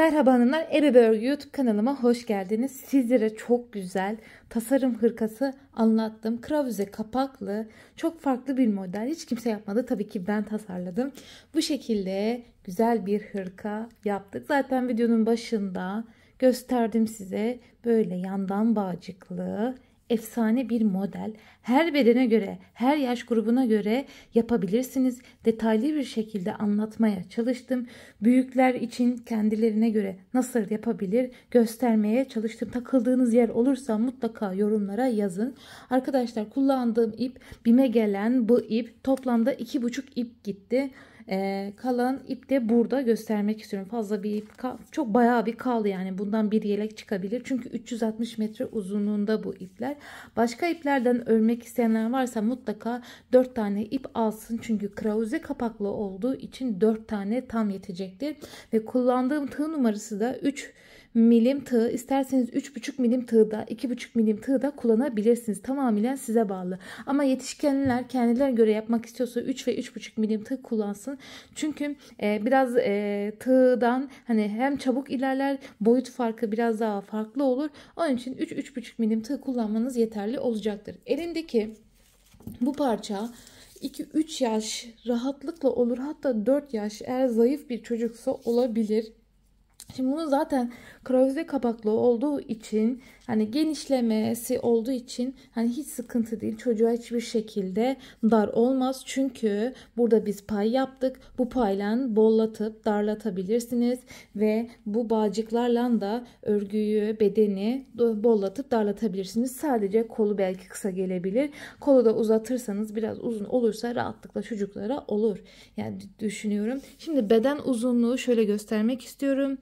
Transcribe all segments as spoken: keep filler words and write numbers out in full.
Merhaba hanımlar, Ebe Örgü YouTube kanalıma hoş geldiniz. Sizlere çok güzel tasarım hırkası anlattım. Kravuze kapaklı, çok farklı bir model. Hiç kimse yapmadı. Tabii ki ben tasarladım. Bu şekilde güzel bir hırka yaptık. Zaten videonun başında gösterdim size. Böyle yandan bağcıklı, efsane bir model. Her bedene göre, her yaş grubuna göre yapabilirsiniz. Detaylı bir şekilde anlatmaya çalıştım. Büyükler için kendilerine göre nasıl yapabilir göstermeye çalıştım. Takıldığınız yer olursa mutlaka yorumlara yazın. Arkadaşlar, kullandığım ip, BİM'e gelen bu ip toplamda iki buçuk ip gitti. Ee, kalan ip de burada göstermek istiyorum. Fazla bir ip, çok bayağı bir kaldı, yani bundan bir yelek çıkabilir. Çünkü üç yüz altmış metre uzunluğunda bu ipler. Başka iplerden örmek isteyenler varsa mutlaka dört tane ip alsın. Çünkü kravuze kapaklı olduğu için dört tane tam yetecektir. Ve kullandığım tığ numarası da üç milim tığ. İsterseniz üç buçuk milim tığ da iki buçuk milim tığ da kullanabilirsiniz. Tamamen size bağlı. Ama yetişkinler kendilerine göre yapmak istiyorsa üç ve üç buçuk milim tığ kullansın. Çünkü e, biraz e, tığdan hani hem çabuk ilerler, boyut farkı biraz daha farklı olur. Onun için üç üç buçuk milim tığ kullanmanız yeterli olacaktır. Elindeki bu parça iki üç yaş rahatlıkla olur. Hatta dört yaş, eğer zayıf bir çocuksa olabilir. Şimdi bunu zaten kravuze kapaklı olduğu için, hani genişlemesi olduğu için hani hiç sıkıntı değil. Çocuğa hiçbir şekilde dar olmaz. Çünkü burada biz pay yaptık. Bu payla bollatıp darlatabilirsiniz ve bu bağcıklarla da örgüyü, bedeni bollatıp darlatabilirsiniz. Sadece kolu belki kısa gelebilir. Kolu da uzatırsanız biraz uzun olursa rahatlıkla çocuklara olur. Yani düşünüyorum. Şimdi beden uzunluğu şöyle göstermek istiyorum.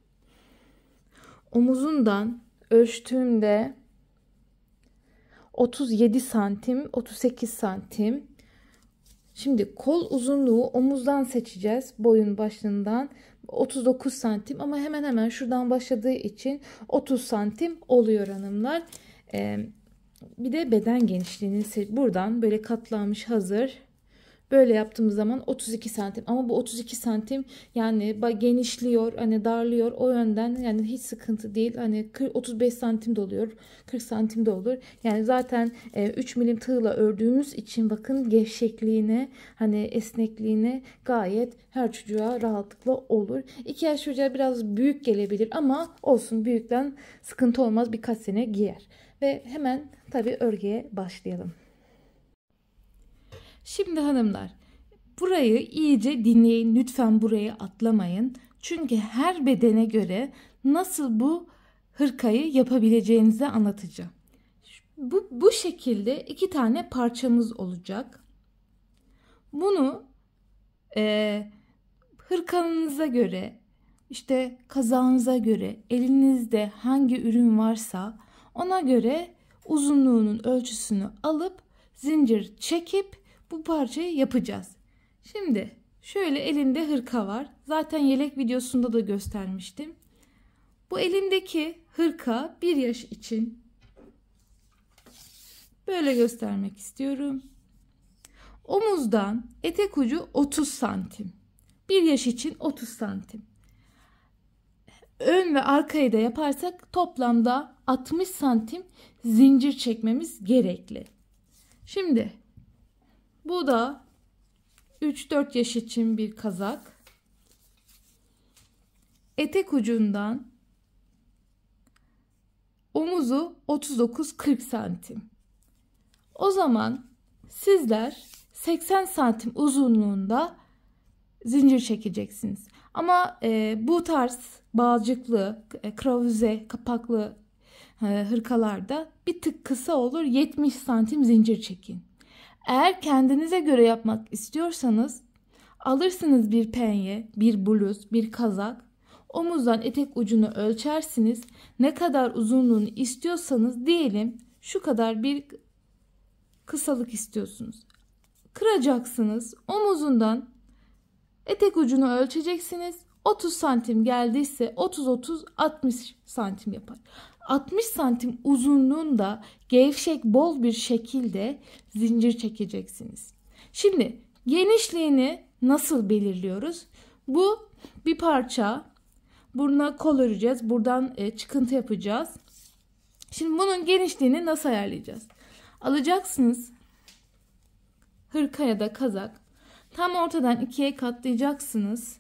Omuzundan ölçtüğümde otuz yedi santim, otuz sekiz santim. Şimdi kol uzunluğu omuzdan seçeceğiz. Boyun başından otuz dokuz santim, ama hemen hemen şuradan başladığı için otuz santim oluyor hanımlar. Ee, bir de beden genişliğini buradan böyle katlanmış hazır. Böyle yaptığımız zaman otuz iki santim, ama bu otuz iki santim yani genişliyor, hani darlıyor, o yönden yani hiç sıkıntı değil. Hani otuz beş santim de oluyor, kırk santim de olur. Yani zaten üç milim tığla ördüğümüz için bakın gevşekliğine, hani esnekliğine gayet her çocuğa rahatlıkla olur. iki yaş çocuğa biraz büyük gelebilir ama olsun, büyükten sıkıntı olmaz, birkaç sene giyer. Ve hemen tabii örgüye başlayalım. Şimdi hanımlar, burayı iyice dinleyin. Lütfen burayı atlamayın. Çünkü her bedene göre nasıl bu hırkayı yapabileceğinizi anlatacağım. Bu, bu şekilde iki tane parçamız olacak. Bunu e, hırkanıza göre, işte kazağınıza göre, elinizde hangi ürün varsa ona göre uzunluğunun ölçüsünü alıp zincir çekip bu parçayı yapacağız. Şimdi şöyle elimde hırka var. Zaten yelek videosunda da göstermiştim. Bu elimdeki hırka bir yaş için böyle göstermek istiyorum. Omuzdan etek ucu otuz santim. Bir yaş için otuz santim. Ön ve arkayı da yaparsak toplamda altmış santim zincir çekmemiz gerekli. Şimdi bu da üç dört yaş için bir kazak. Etek ucundan omuzu otuz dokuz kırk santim. O zaman sizler seksen santim uzunluğunda zincir çekeceksiniz. Ama e, bu tarz bağcıklı, e, kravuze kapaklı e, hırkalarda bir tık kısa olur. yetmiş santim zincir çekin. Eğer kendinize göre yapmak istiyorsanız alırsınız bir penye, bir bluz, bir kazak. Omuzdan etek ucunu ölçersiniz. Ne kadar uzunluğunu istiyorsanız, diyelim şu kadar bir kısalık istiyorsunuz. Kıracaksınız. Omuzundan etek ucunu ölçeceksiniz. otuz santim geldiyse otuz otuz altmış santim yapar. altmış santim uzunluğunda gevşek, bol bir şekilde zincir çekeceksiniz. Şimdi genişliğini nasıl belirliyoruz? Bu bir parça. Buruna kol öreceğiz. Buradan e, çıkıntı yapacağız. Şimdi bunun genişliğini nasıl ayarlayacağız? Alacaksınız hırka ya da kazak. Tam ortadan ikiye katlayacaksınız.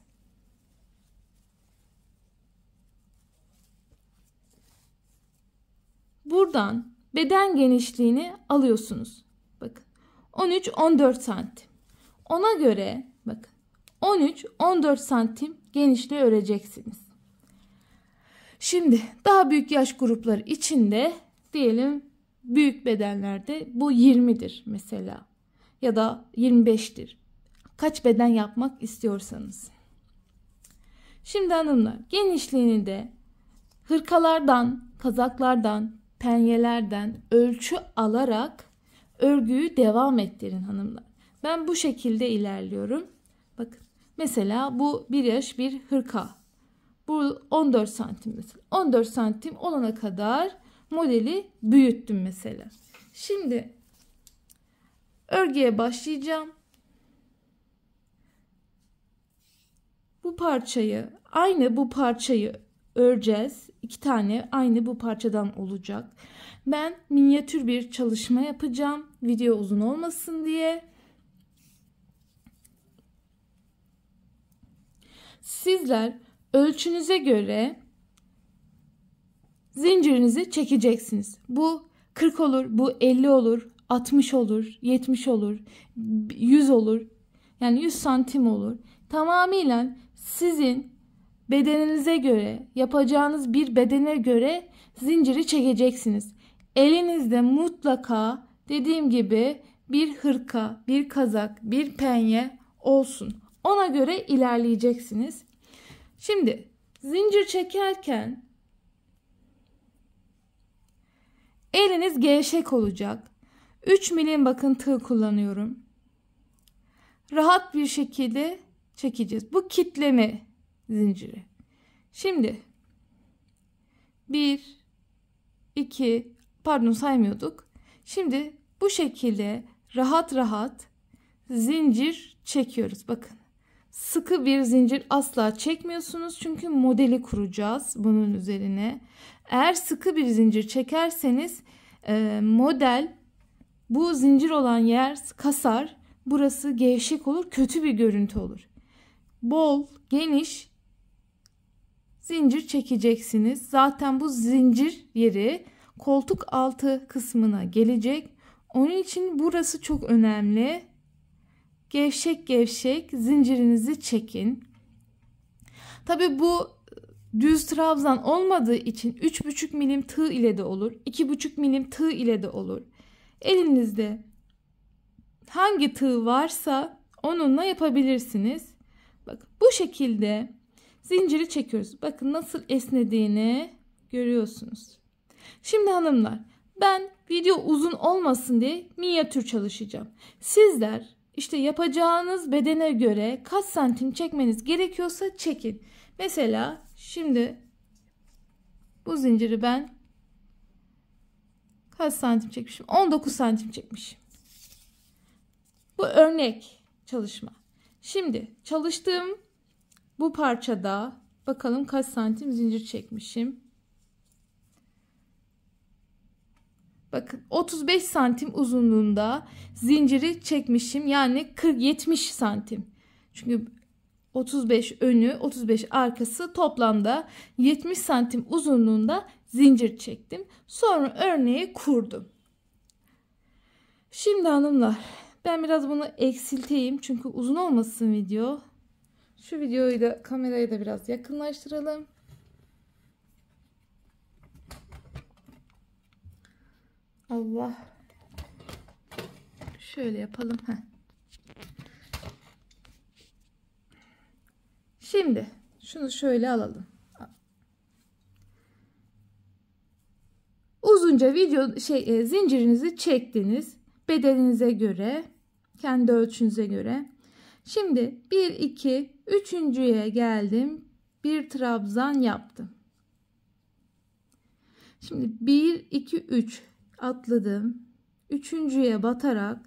Buradan beden genişliğini alıyorsunuz. Bakın on üç on dört santim. Ona göre bakın on üç on dört santim genişliği öreceksiniz. Şimdi daha büyük yaş grupları içinde diyelim büyük bedenlerde bu yirmidir mesela ya da yirmi beştir. Kaç beden yapmak istiyorsanız. Şimdi hanımlar genişliğini de hırkalardan, kazaklardan, penyelerden ölçü alarak örgüyü devam ettirin hanımlar. Ben bu şekilde ilerliyorum. Bakın mesela bu bir yaş bir hırka. Bu on dört santim mesela. on dört santim olana kadar modeli büyüttüm mesela. Şimdi örgüye başlayacağım. Bu parçayı aynı bu parçayı öreceğiz. İki tane aynı bu parçadan olacak. Ben minyatür bir çalışma yapacağım. Video uzun olmasın diye. Sizler ölçünüze göre zincirinizi çekeceksiniz. Bu kırk olur, bu elli olur, altmış olur, yetmiş olur, yüz olur. Yani yüz santim olur. Tamamıyla sizin bedeninize göre, yapacağınız bir bedene göre zinciri çekeceksiniz. Elinizde mutlaka dediğim gibi bir hırka, bir kazak, bir penye olsun. Ona göre ilerleyeceksiniz. Şimdi zincir çekerken eliniz gevşek olacak. üç milim bakın tığ kullanıyorum. Rahat bir şekilde çekeceğiz. Bu kitleme zinciri. Şimdi bir, iki, pardon saymıyorduk. Şimdi bu şekilde rahat rahat zincir çekiyoruz. Bakın sıkı bir zincir asla çekmiyorsunuz. Çünkü modeli kuracağız bunun üzerine. Eğer sıkı bir zincir çekerseniz e, model bu zincir olan yer kasar. Burası gevşek olur. Kötü bir görüntü olur. Bol, geniş zincir çekeceksiniz. Zaten bu zincir yeri koltuk altı kısmına gelecek. Onun için burası çok önemli. Gevşek gevşek zincirinizi çekin. Tabi bu düz trabzan olmadığı için üç buçuk milim tığ ile de olur. iki buçuk milim tığ ile de olur. Elinizde hangi tığ varsa onunla yapabilirsiniz. Bakın bu şekilde zinciri çekiyoruz. Bakın nasıl esnediğini görüyorsunuz. Şimdi hanımlar ben video uzun olmasın diye minyatür çalışacağım. Sizler işte yapacağınız bedene göre kaç santim çekmeniz gerekiyorsa çekin. Mesela şimdi bu zinciri ben kaç santim çekmişim? on dokuz santim çekmişim. Bu örnek çalışma. Şimdi çalıştığım bu parçada bakalım kaç santim zincir çekmişim. Bakın otuz beş santim uzunluğunda zinciri çekmişim. Yani kırk yetmiş santim. Çünkü otuz beş önü, otuz beş arkası, toplamda yetmiş santim uzunluğunda zincir çektim. Sonra örneği kurdum. Şimdi hanımlar ben biraz bunu eksilteyim çünkü uzun olmasın video. Şu videoyu da kamerayı da biraz yakınlaştıralım. Allah. Şöyle yapalım. Heh. Şimdi şunu şöyle alalım. Uzunca video şey e, zincirinizi çektiniz. Bedeninize göre, kendi ölçünüze göre. Şimdi bir iki üçüncüye geldim. Bir trabzan yaptım. Şimdi bir iki üç atladım. Üçüncüye batarak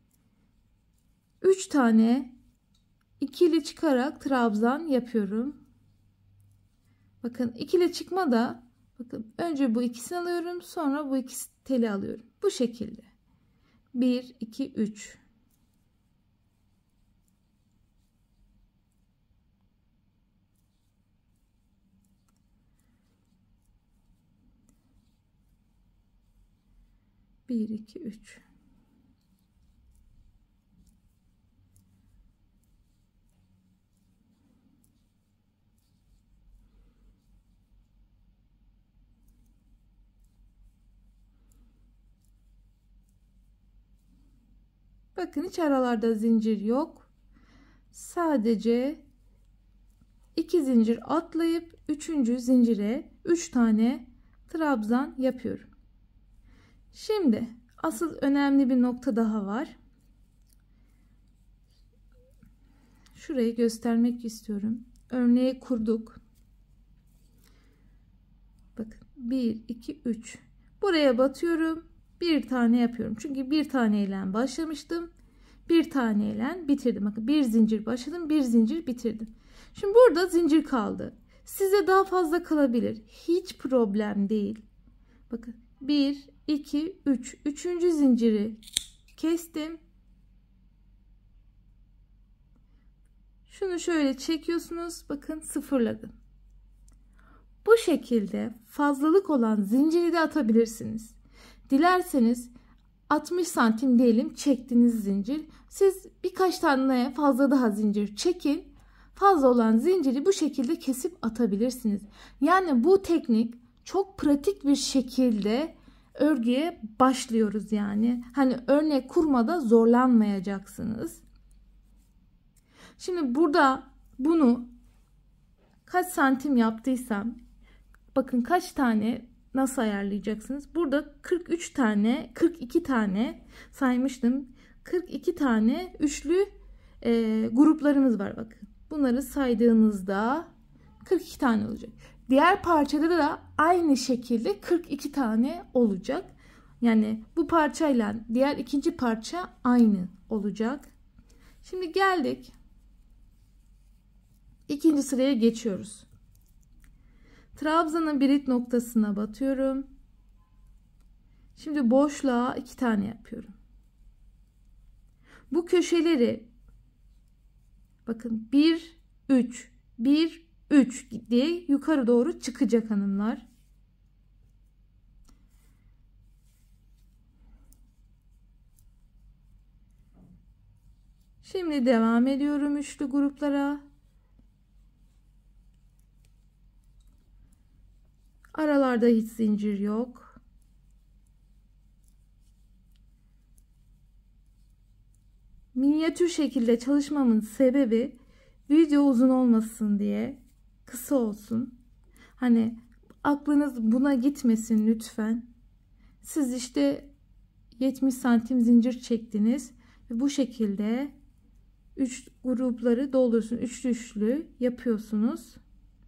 üç tane ikili çıkarak trabzan yapıyorum. Bakın ikili çıkma da bakın önce bu ikisini alıyorum, sonra bu ikisi teli alıyorum. Bu şekilde. bir iki üç. bir iki üç. Bakın hiç aralarda zincir yok. Sadece iki zincir atlayıp üçüncü zincire üç tane trabzan yapıyorum. Şimdi asıl önemli bir nokta daha var. Şurayı göstermek istiyorum. Örneği kurduk. Bakın bir iki üç. Buraya batıyorum. Bir tane yapıyorum. Çünkü bir taneyle başlamıştım. Bir taneyle bitirdim. Bakın bir zincir başladım. Bir zincir bitirdim. Şimdi burada zincir kaldı. Size daha fazla kalabilir. Hiç problem değil. Bakın bir iki üç. Üçüncü zinciri kestim. Şunu şöyle çekiyorsunuz. Bakın sıfırladım. Bu şekilde fazlalık olan zinciri de atabilirsiniz. Dilerseniz altmış santim diyelim çektiğiniz zincir. Siz birkaç tane fazla daha zincir çekin. Fazla olan zinciri bu şekilde kesip atabilirsiniz. Yani bu teknik çok pratik bir şekilde örgüye başlıyoruz yani. Hani örnek kurmada zorlanmayacaksınız. Şimdi burada bunu kaç santim yaptıysam bakın kaç tane nasıl ayarlayacaksınız? Burada kırk üç tane, kırk iki tane saymıştım. kırk iki tane üçlü e, gruplarımız var bakın. Bunları saydığınızda kırk iki tane olacak. Diğer parçada da aynı şekilde kırk iki tane olacak. Yani bu parçayla diğer ikinci parça aynı olacak. Şimdi geldik. İkinci sıraya geçiyoruz. Trabzanın birit noktasına batıyorum. Şimdi boşluğa iki tane yapıyorum. Bu köşeleri bakın bir üç bir üç diye yukarı doğru çıkacak hanımlar. Şimdi devam ediyorum üçlü gruplara. Aralarda hiç zincir yok. Minyatür şekilde çalışmamın sebebi video uzun olmasın diye, kısa olsun. Hani aklınız buna gitmesin lütfen. Siz işte yetmiş santim zincir çektiniz ve bu şekilde üç grupları doldursun, üçlü üçlü yapıyorsunuz.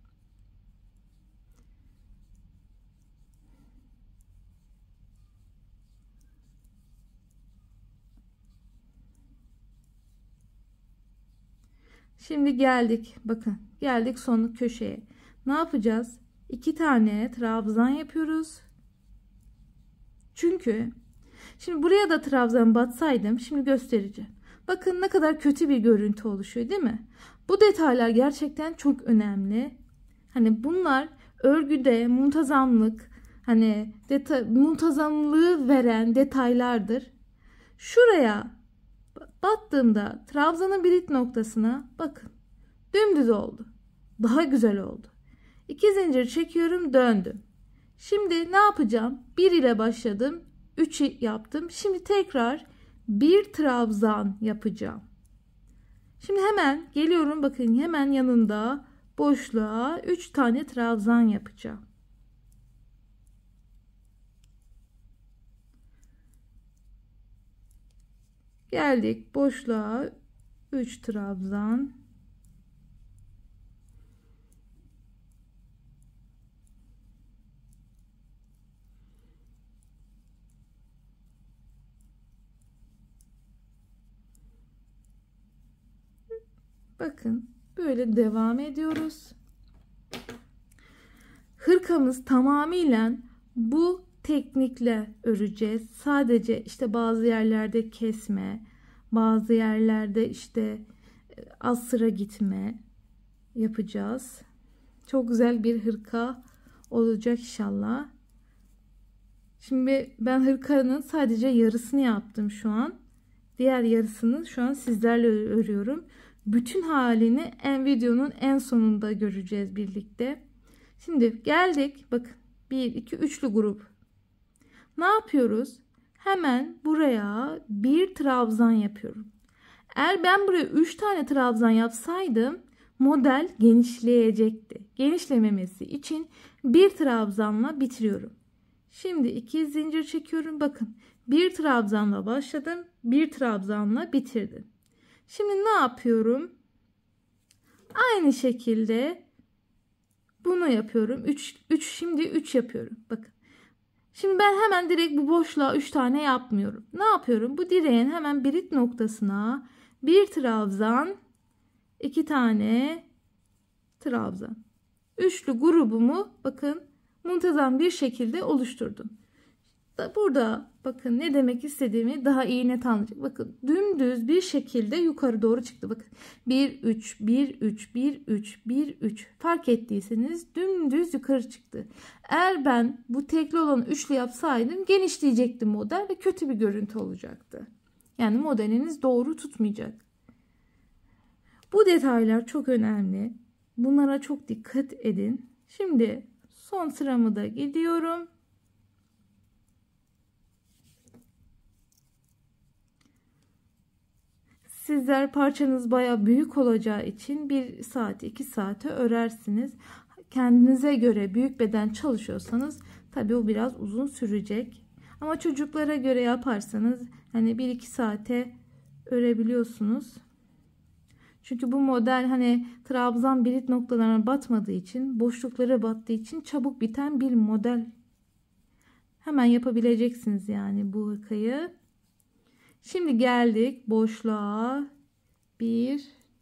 Şimdi geldik. Bakın geldik son köşeye. Ne yapacağız? İki tane trabzan yapıyoruz. Çünkü şimdi buraya da trabzan batsaydım şimdi göstereceğim. Bakın ne kadar kötü bir görüntü oluşuyor değil mi? Bu detaylar gerçekten çok önemli. Hani bunlar örgüde muntazamlık, hani detay, muntazamlığı veren detaylardır. Şuraya battığımda trabzanın birit noktasına bakın dümdüz oldu. Daha güzel oldu. İki zincir çekiyorum, döndüm. Şimdi ne yapacağım? bir ile başladım. üç yaptım. Şimdi tekrar bir trabzan yapacağım. Şimdi hemen geliyorum. Bakın hemen yanında boşluğa üç tane trabzan yapacağım. Geldik boşluğa üç trabzan. Bakın böyle devam ediyoruz. hırkamız tamamıyla bu teknikle öreceğiz. Sadece işte bazı yerlerde kesme, bazı yerlerde işte az sıra gitme yapacağız. Çok güzel bir hırka olacak inşallah. Şimdi ben hırkanın sadece yarısını yaptım şu an. Diğer yarısını şu an sizlerle örüyorum. Bütün halini en videonun en sonunda göreceğiz birlikte. Şimdi geldik. Bakın bir iki üçlü grup. Ne yapıyoruz? Hemen buraya bir trabzan yapıyorum. Eğer ben buraya üç tane trabzan yapsaydım model genişleyecekti. Genişlememesi için bir trabzanla bitiriyorum. Şimdi iki zincir çekiyorum. Bakın bir trabzanla başladım. Bir trabzanla bitirdim. Şimdi ne yapıyorum? Aynı şekilde bunu yapıyorum. üç, üç şimdi üç yapıyorum. Bakın. Şimdi ben hemen direkt bu boşluğa üç tane yapmıyorum. Ne yapıyorum? Bu direğin hemen birit noktasına bir trabzan, iki tane trabzan. Üçlü grubumu bakın muntazam bir şekilde oluşturdum. Burada bakın ne demek istediğimi daha iyi net anlayacak. Bakın dümdüz bir şekilde yukarı doğru çıktı. Bakın bir üç bir üç bir üç bir üç fark ettiyseniz dümdüz yukarı çıktı. Eğer ben bu tekli olan üçlü yapsaydım genişleyecekti model ve kötü bir görüntü olacaktı. Yani modeliniz doğru tutmayacak. Bu detaylar çok önemli. Bunlara çok dikkat edin. Şimdi son sıramı da gidiyorum. Sizler parçanız baya büyük olacağı için bir saat iki saate örersiniz. Kendinize göre büyük beden çalışıyorsanız tabii o biraz uzun sürecek. Ama çocuklara göre yaparsanız hani bir iki saate örebiliyorsunuz. Çünkü bu model hani trabzan birit noktalarına batmadığı için, boşluklara battığı için çabuk biten bir model. Hemen yapabileceksiniz yani bu hırkayı. Şimdi geldik boşluğa. bir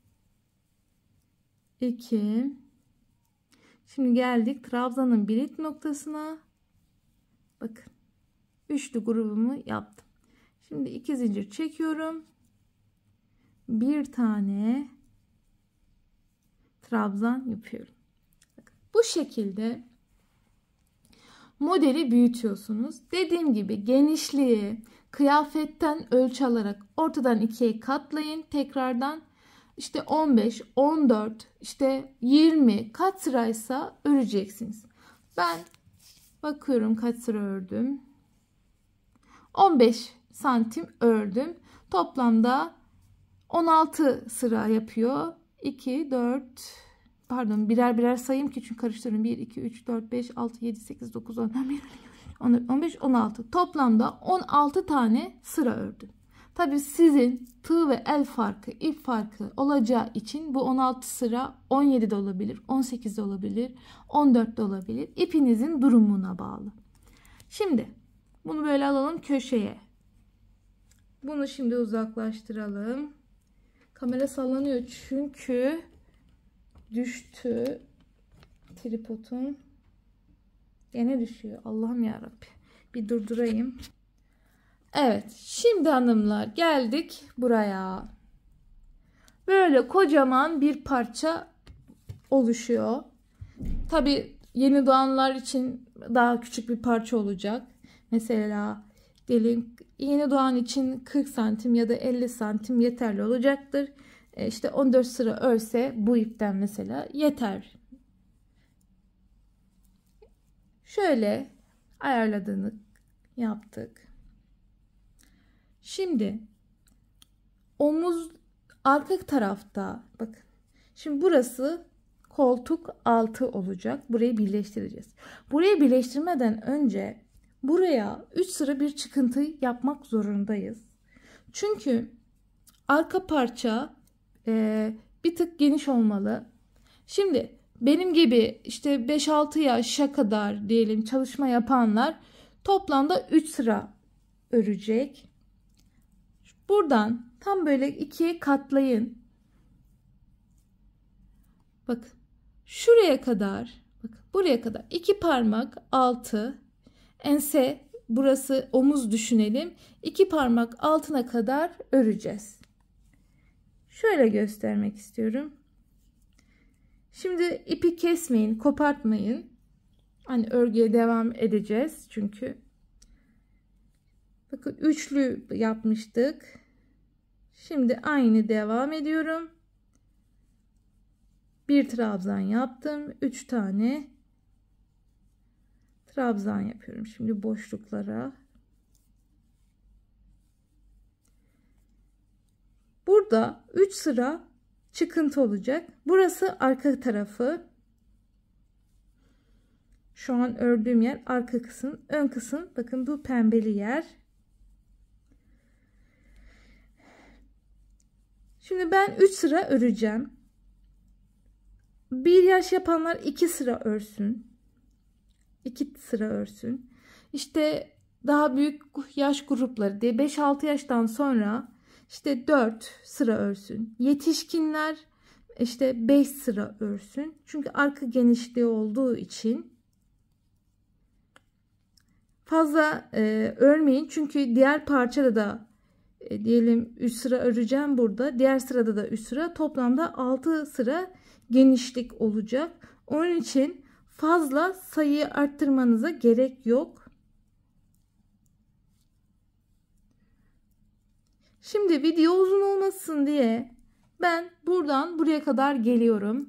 iki. Şimdi geldik trabzanın birit noktasına. Bakın. Üçlü grubumu yaptım. Şimdi iki zincir çekiyorum. Bir tane trabzan yapıyorum. Bakın, bu şekilde modeli büyütüyorsunuz. Dediğim gibi genişliği kıyafetten ölçü alarak ortadan ikiye katlayın. Tekrardan işte on beş, on dört, işte yirmi kaç sıraysa öreceksiniz. Ben bakıyorum kaç sıra ördüm. on beş santim ördüm. Toplamda on altı sıra yapıyor. iki, dört, pardon birer birer sayayım ki çünkü karıştırıyorum. bir, iki, üç, dört, beş, altı, yedi, sekiz, dokuz, on, on beş, on altı. Toplamda on altı tane sıra ördüm. Tabii sizin tığ ve el farkı, ip farkı olacağı için bu on altı sıra on yedi de olabilir, on sekiz de olabilir, on dört de olabilir. İpinizin durumuna bağlı. Şimdi bunu böyle alalım köşeye. Bunu şimdi uzaklaştıralım. Kamera sallanıyor çünkü düştü tripodum. Gene düşüyor. Allah'ım yarabbim. Bir durdurayım. Evet. Şimdi hanımlar geldik buraya. Böyle kocaman bir parça oluşuyor. Tabii yeni doğanlar için daha küçük bir parça olacak. Mesela diyelim yeni doğan için kırk santim ya da elli santim yeterli olacaktır. E işte on dört sıra örse bu ipten mesela yeter. Şöyle ayarladığını yaptık. Şimdi omuz arka tarafta bakın. Şimdi burası koltuk altı olacak. Burayı birleştireceğiz. Burayı birleştirmeden önce buraya üç sıra bir çıkıntı yapmak zorundayız. Çünkü arka parça e, bir tık geniş olmalı. Şimdi benim gibi işte beş altı yaşa kadar diyelim çalışma yapanlar toplamda üç sıra örecek. Buradan tam böyle ikiye katlayın. Bakın şuraya kadar Bakın buraya kadar iki parmak altı, ense, burası omuz düşünelim. iki parmak altına kadar öreceğiz. Şöyle göstermek istiyorum. Şimdi ipi kesmeyin, kopartmayın. Hani örgüye devam edeceğiz çünkü. Bakın üçlü yapmıştık. Şimdi aynı devam ediyorum. Bir trabzan yaptım. üç tane trabzan yapıyorum. Şimdi boşluklara. Burada üç sıra çıkıntı olacak. Burası arka tarafı. Şu an ördüğüm yer arka kısım. Ön kısım bakın bu pembeli yer. Şimdi ben üç sıra öreceğim. Bir yaş yapanlar iki sıra örsün. iki sıra örsün. İşte daha büyük yaş grupları diye beş altı yaştan sonra işte dört sıra örsün. Yetişkinler işte beş sıra örsün. Çünkü arka genişliği olduğu için fazla e, örmeyin. Çünkü diğer parçada da e, diyelim üç sıra öreceğim burada. Diğer sırada da üç sıra. Toplamda altı sıra genişlik olacak. Onun için fazla sayıyı arttırmanıza gerek yok. Şimdi video uzun olmasın diye ben buradan buraya kadar geliyorum.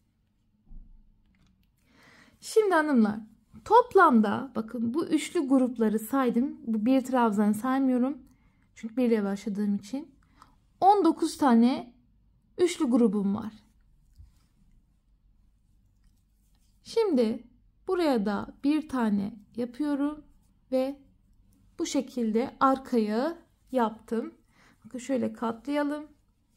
Şimdi hanımlar, toplamda bakın bu üçlü grupları saydım. Bu bir trabzanı saymıyorum. Çünkü bir ile başladığım için. on dokuz tane üçlü grubum var. Şimdi buraya da bir tane yapıyorum ve bu şekilde arkayı yaptım. Bakın şöyle katlayalım.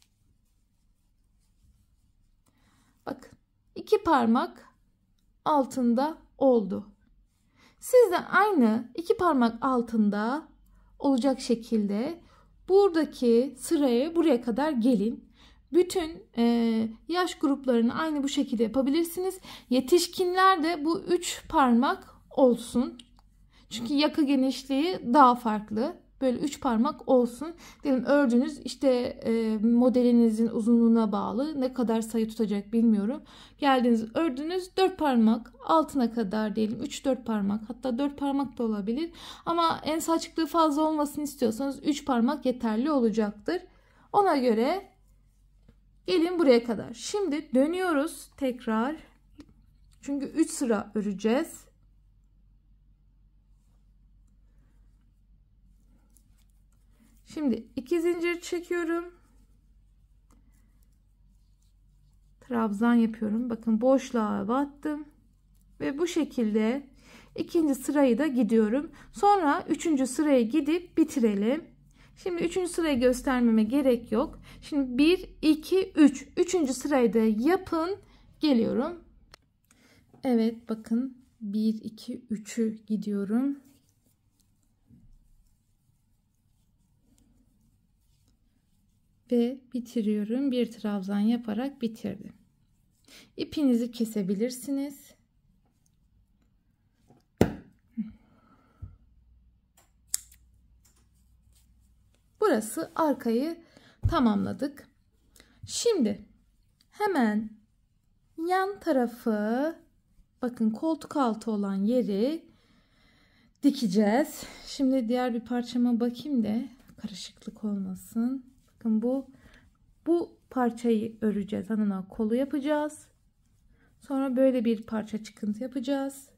Bakın iki parmak altında oldu. Siz de aynı iki parmak altında olacak şekilde buradaki sıraya buraya kadar gelin. Bütün e, yaş gruplarını aynı bu şekilde yapabilirsiniz. Yetişkinler de bu üç parmak olsun. Çünkü yaka genişliği daha farklı. Böyle üç parmak olsun. Diyelim ördünüz işte e, modelinizin uzunluğuna bağlı. Ne kadar sayı tutacak bilmiyorum. Geldiniz ördünüz dört parmak altına kadar diyelim. üç dört parmak, hatta dört parmak da olabilir. Ama ense açıklığı fazla olmasını istiyorsanız üç parmak yeterli olacaktır. Ona göre gelin buraya kadar. Şimdi dönüyoruz tekrar. Çünkü üç sıra öreceğiz. Şimdi iki zincir çekiyorum. Trabzan yapıyorum. Bakın boşluğa battım. Ve bu şekilde ikinci sırayı da gidiyorum. Sonra üçüncü sıraya gidip bitirelim. Şimdi üçüncü sırayı göstermeme gerek yok. Şimdi bir, iki, üç. üçüncü sırayı da yapın. Geliyorum. Evet bakın bir, iki, üçü gidiyorum. Ve bitiriyorum. Bir trabzan yaparak bitirdim. İpinizi kesebilirsiniz. Burası arkayı tamamladık. Şimdi hemen yan tarafı bakın koltuk altı olan yeri dikeceğiz. Şimdi diğer bir parçama bakayım da karışıklık olmasın. Bakın bu bu parçayı öreceğiz. Hanına kolu yapacağız. Sonra böyle bir parça çıkıntı yapacağız.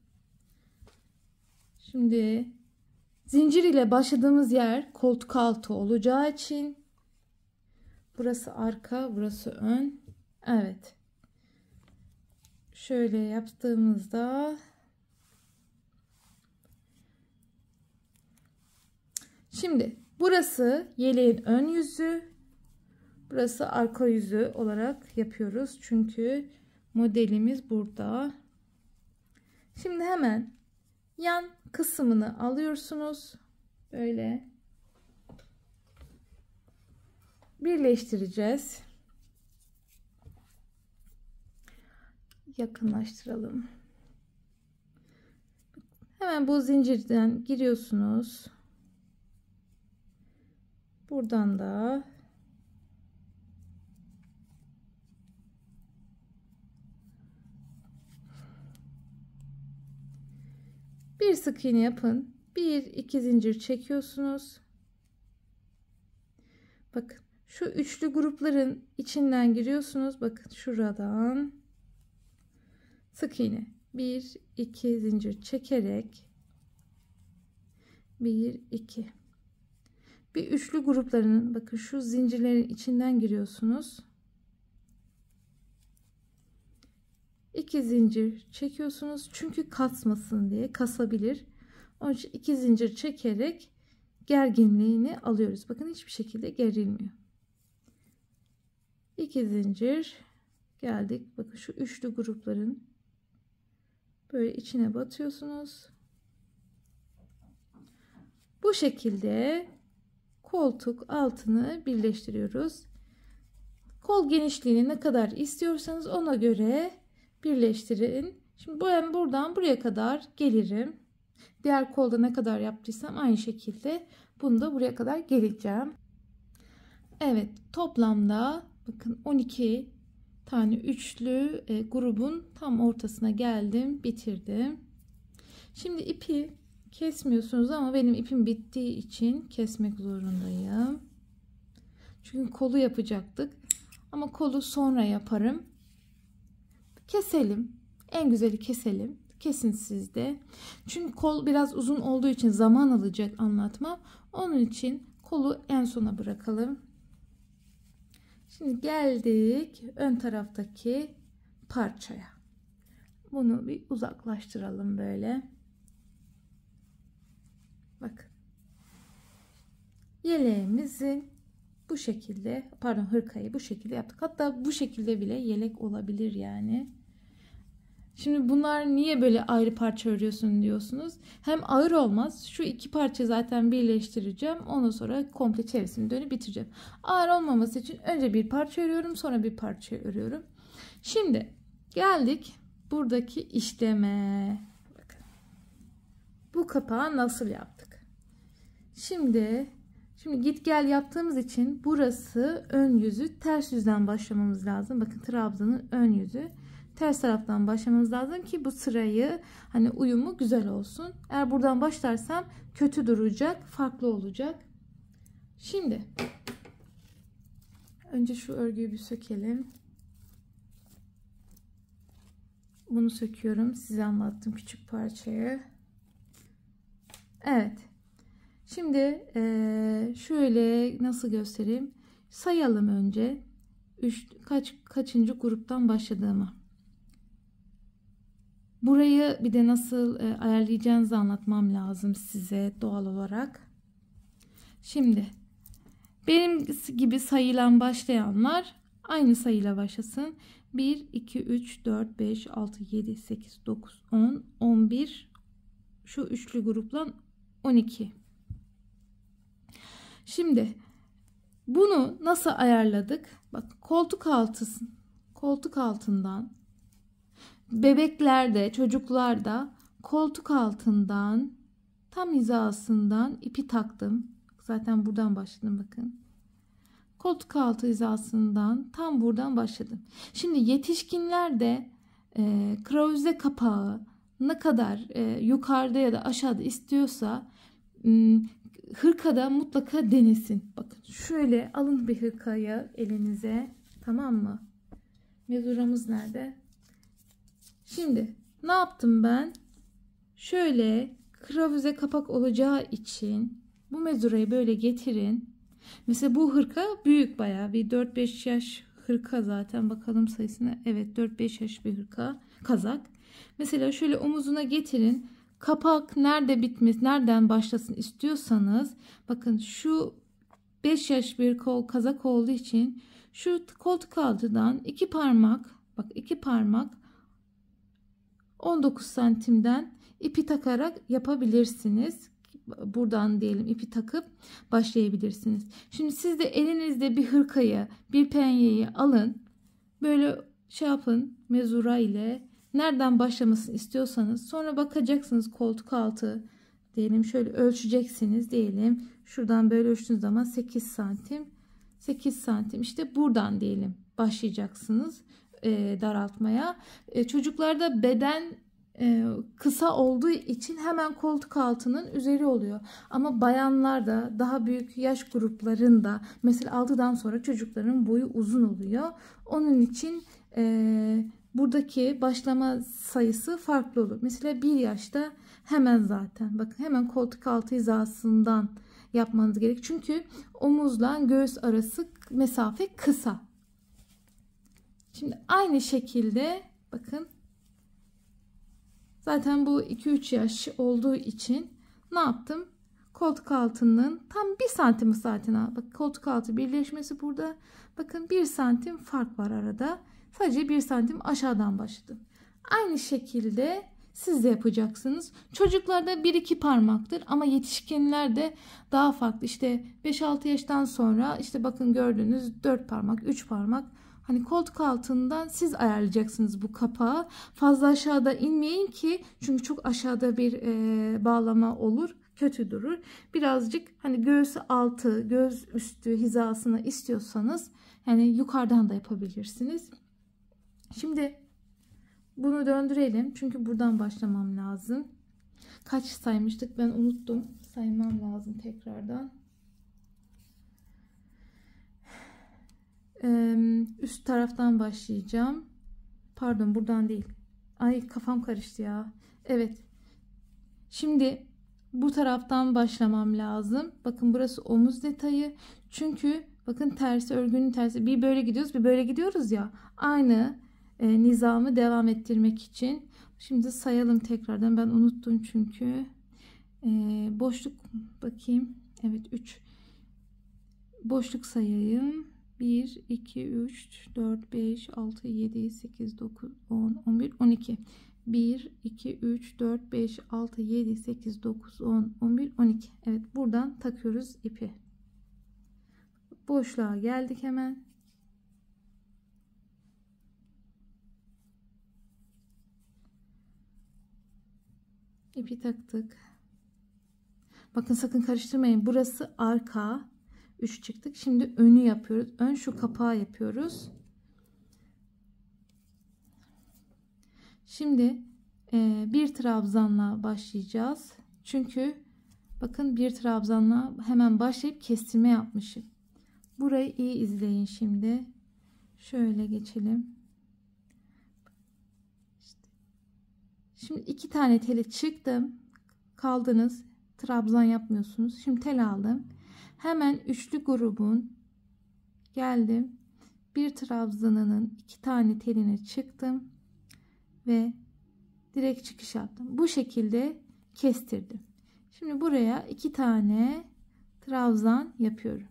Şimdi zincir ile başladığımız yer koltuk altı olacağı için burası arka, burası ön. Evet. Şöyle yaptığımızda şimdi burası yeleğin ön yüzü, burası arka yüzü olarak yapıyoruz. Çünkü modelimiz burada. Şimdi hemen yan kısmını alıyorsunuz. Böyle birleştireceğiz. yakınlaştıralım. Hemen bu zincirden giriyorsunuz. Buradan da bir sık iğne yapın. Bir iki zincir çekiyorsunuz. Bakın şu üçlü grupların içinden giriyorsunuz. Bakın şuradan sık iğne. bir iki zincir çekerek bir iki. Bir üçlü gruplarının bakın şu zincirlerin içinden giriyorsunuz. iki zincir çekiyorsunuz. Çünkü kasmasın diye, kasabilir. Onun için iki zincir çekerek gerginliğini alıyoruz. Bakın hiçbir şekilde gerilmiyor. iki zincir geldik. Bakın şu üçlü grupların böyle içine batıyorsunuz. Bu şekilde koltuk altını birleştiriyoruz. Kol genişliğini ne kadar istiyorsanız ona göre birleştirin. Şimdi ben buradan buraya kadar gelirim. Diğer kolda ne kadar yaptıysam aynı şekilde bunu da buraya kadar geleceğim. Evet, toplamda bakın on iki tane üçlü e, grubun tam ortasına geldim, bitirdim. Şimdi ipi kesmiyorsunuz ama benim ipim bittiği için kesmek zorundayım. Çünkü kolu yapacaktık. Ama kolu sonra yaparım. Keselim. En güzeli keselim. Kesin siz de. Çünkü kol biraz uzun olduğu için zaman alacak anlatmam. Onun için kolu en sona bırakalım. Şimdi geldik ön taraftaki parçaya. Bunu bir uzaklaştıralım böyle. Bakın. Yeleğimizin bu şekilde, pardon hırkayı bu şekilde yaptık. Hatta bu şekilde bile yelek olabilir yani. Şimdi bunlar niye böyle ayrı parça örüyorsun diyorsunuz. Hem ağır olmaz. Şu iki parça zaten birleştireceğim. Ondan sonra komple çevresini dönüp bitireceğim. Ağır olmaması için önce bir parça örüyorum. Sonra bir parça örüyorum. Şimdi geldik buradaki işleme. Bakın. Bu kapağı nasıl yaptık? Şimdi Şimdi git gel yaptığımız için burası ön yüzü, ters yüzden başlamamız lazım. Bakın trabzanın ön yüzü. Ters taraftan başlamamız lazım ki bu sırayı hani uyumu güzel olsun. Eğer buradan başlarsam kötü duracak, farklı olacak. Şimdi önce şu örgüyü bir sökelim. Bunu söküyorum. Size anlattım küçük parçayı. Evet. Şimdi e, şöyle nasıl göstereyim? Sayalım önce. Üç, kaç kaçıncı gruptan başladığımı. Burayı bir de nasıl e, ayarlayacağınızı anlatmam lazım size doğal olarak. Şimdi benim gibi sayılan başlayanlar aynı sayıyla başlasın. bir, iki, üç, dört, beş, altı, yedi, sekiz, dokuz, on, on bir. Şu üçlü grupla on iki. Şimdi bunu nasıl ayarladık? Bak koltuk altı, koltuk altından bebeklerde, çocuklarda koltuk altından tam hizasından ipi taktım. Zaten buradan başladım bakın. Koltuk altı hizasından tam buradan başladım. Şimdi yetişkinlerde e, kravuze kapağı ne kadar e, yukarıda ya da aşağıda istiyorsa e, hırkada mutlaka denesin. Bakın şöyle alın bir hırkayı elinize, tamam mı? Mezuramız nerede? Şimdi ne yaptım ben? Şöyle kravuze kapak olacağı için bu mezurayı böyle getirin. Mesela bu hırka büyük, bayağı bir dört beş yaş hırka zaten, bakalım sayısına. Evet, dört beş yaş bir hırka, kazak. Mesela şöyle omuzuna getirin. Kapak nerede bitmesi, nereden başlasın istiyorsanız bakın şu beş yaş bir kol kazak olduğu için şu koltuk altından iki parmak, bak iki parmak on dokuz santimden ipi takarak yapabilirsiniz. Buradan diyelim ipi takıp başlayabilirsiniz. Şimdi siz de elinizde bir hırkayı, bir penyeyi alın. Böyle şey yapın mezura ile. Nereden başlamasını istiyorsanız sonra bakacaksınız koltuk altı diyelim, şöyle ölçeceksiniz diyelim. Şuradan böyle ölçtüğünüz zaman sekiz santim. sekiz santim işte buradan diyelim başlayacaksınız e, daraltmaya. E, çocuklarda beden e, kısa olduğu için hemen koltuk altının üzeri oluyor. Ama bayanlarda, daha büyük yaş gruplarında, mesela altıdan sonra çocukların boyu uzun oluyor. Onun için e, buradaki başlama sayısı farklı olur. Mesela bir yaşta hemen zaten bakın hemen koltuk altı hizasından yapmanız gerek. Çünkü omuzla göğüs arası mesafe kısa. Şimdi aynı şekilde bakın zaten bu iki üç yaş olduğu için ne yaptım? Koltuk altının tam bir santim zaten. Bak koltuk altı birleşmesi burada. Bakın bir santim fark var arada. Sadece bir santim aşağıdan başladım. Aynı şekilde siz de yapacaksınız. Çocuklarda bir iki parmaktır ama yetişkinlerde daha farklı. İşte beş altı yaştan sonra işte bakın gördüğünüz dört parmak, üç parmak. Hani koltuk altından siz ayarlayacaksınız bu kapağı. Fazla aşağıda inmeyin ki çünkü çok aşağıda bir e, bağlama olur. Kötü durur. Birazcık hani göğüs altı, göğüs üstü hizasını istiyorsanız yani yukarıdan da yapabilirsiniz. Şimdi bunu döndürelim. Çünkü buradan başlamam lazım. Kaç saymıştık? Ben unuttum. Saymam lazım tekrardan. Ee, üst taraftan başlayacağım. Pardon, buradan değil. Ay kafam karıştı ya. Evet. Şimdi bu taraftan başlamam lazım. Bakın burası omuz detayı. Çünkü bakın tersi, örgünün tersi. Bir böyle gidiyoruz, bir böyle gidiyoruz ya. Aynı e, nizamı devam ettirmek için. Şimdi sayalım tekrardan. Ben unuttum çünkü. E, boşluk bakayım. Evet, üç. Boşluk sayayım. bir, iki, üç, dört, beş, altı, yedi, sekiz, dokuz, on, on bir, on iki. bir, iki, üç, dört, beş, altı, yedi, sekiz, dokuz, on, on bir, on iki. Evet, buradan takıyoruz ipi. Boşluğa geldik hemen. İpi taktık. Bakın sakın karıştırmayın. Burası arka. üç çıktık. Şimdi önü yapıyoruz. Ön şu kapağı yapıyoruz. Şimdi e, bir trabzanla başlayacağız. Çünkü bakın bir trabzanla hemen başlayıp kestirme yapmışım. Burayı iyi izleyin şimdi. Şöyle geçelim. Şimdi iki tane teli çıktım. Kaldınız. Trabzan yapmıyorsunuz. Şimdi tel aldım. Hemen üçlü grubun geldim. Bir trabzanının iki tane teline çıktım. Ve direkt çıkış yaptım. Bu şekilde kestirdim. Şimdi buraya iki tane trabzan yapıyorum.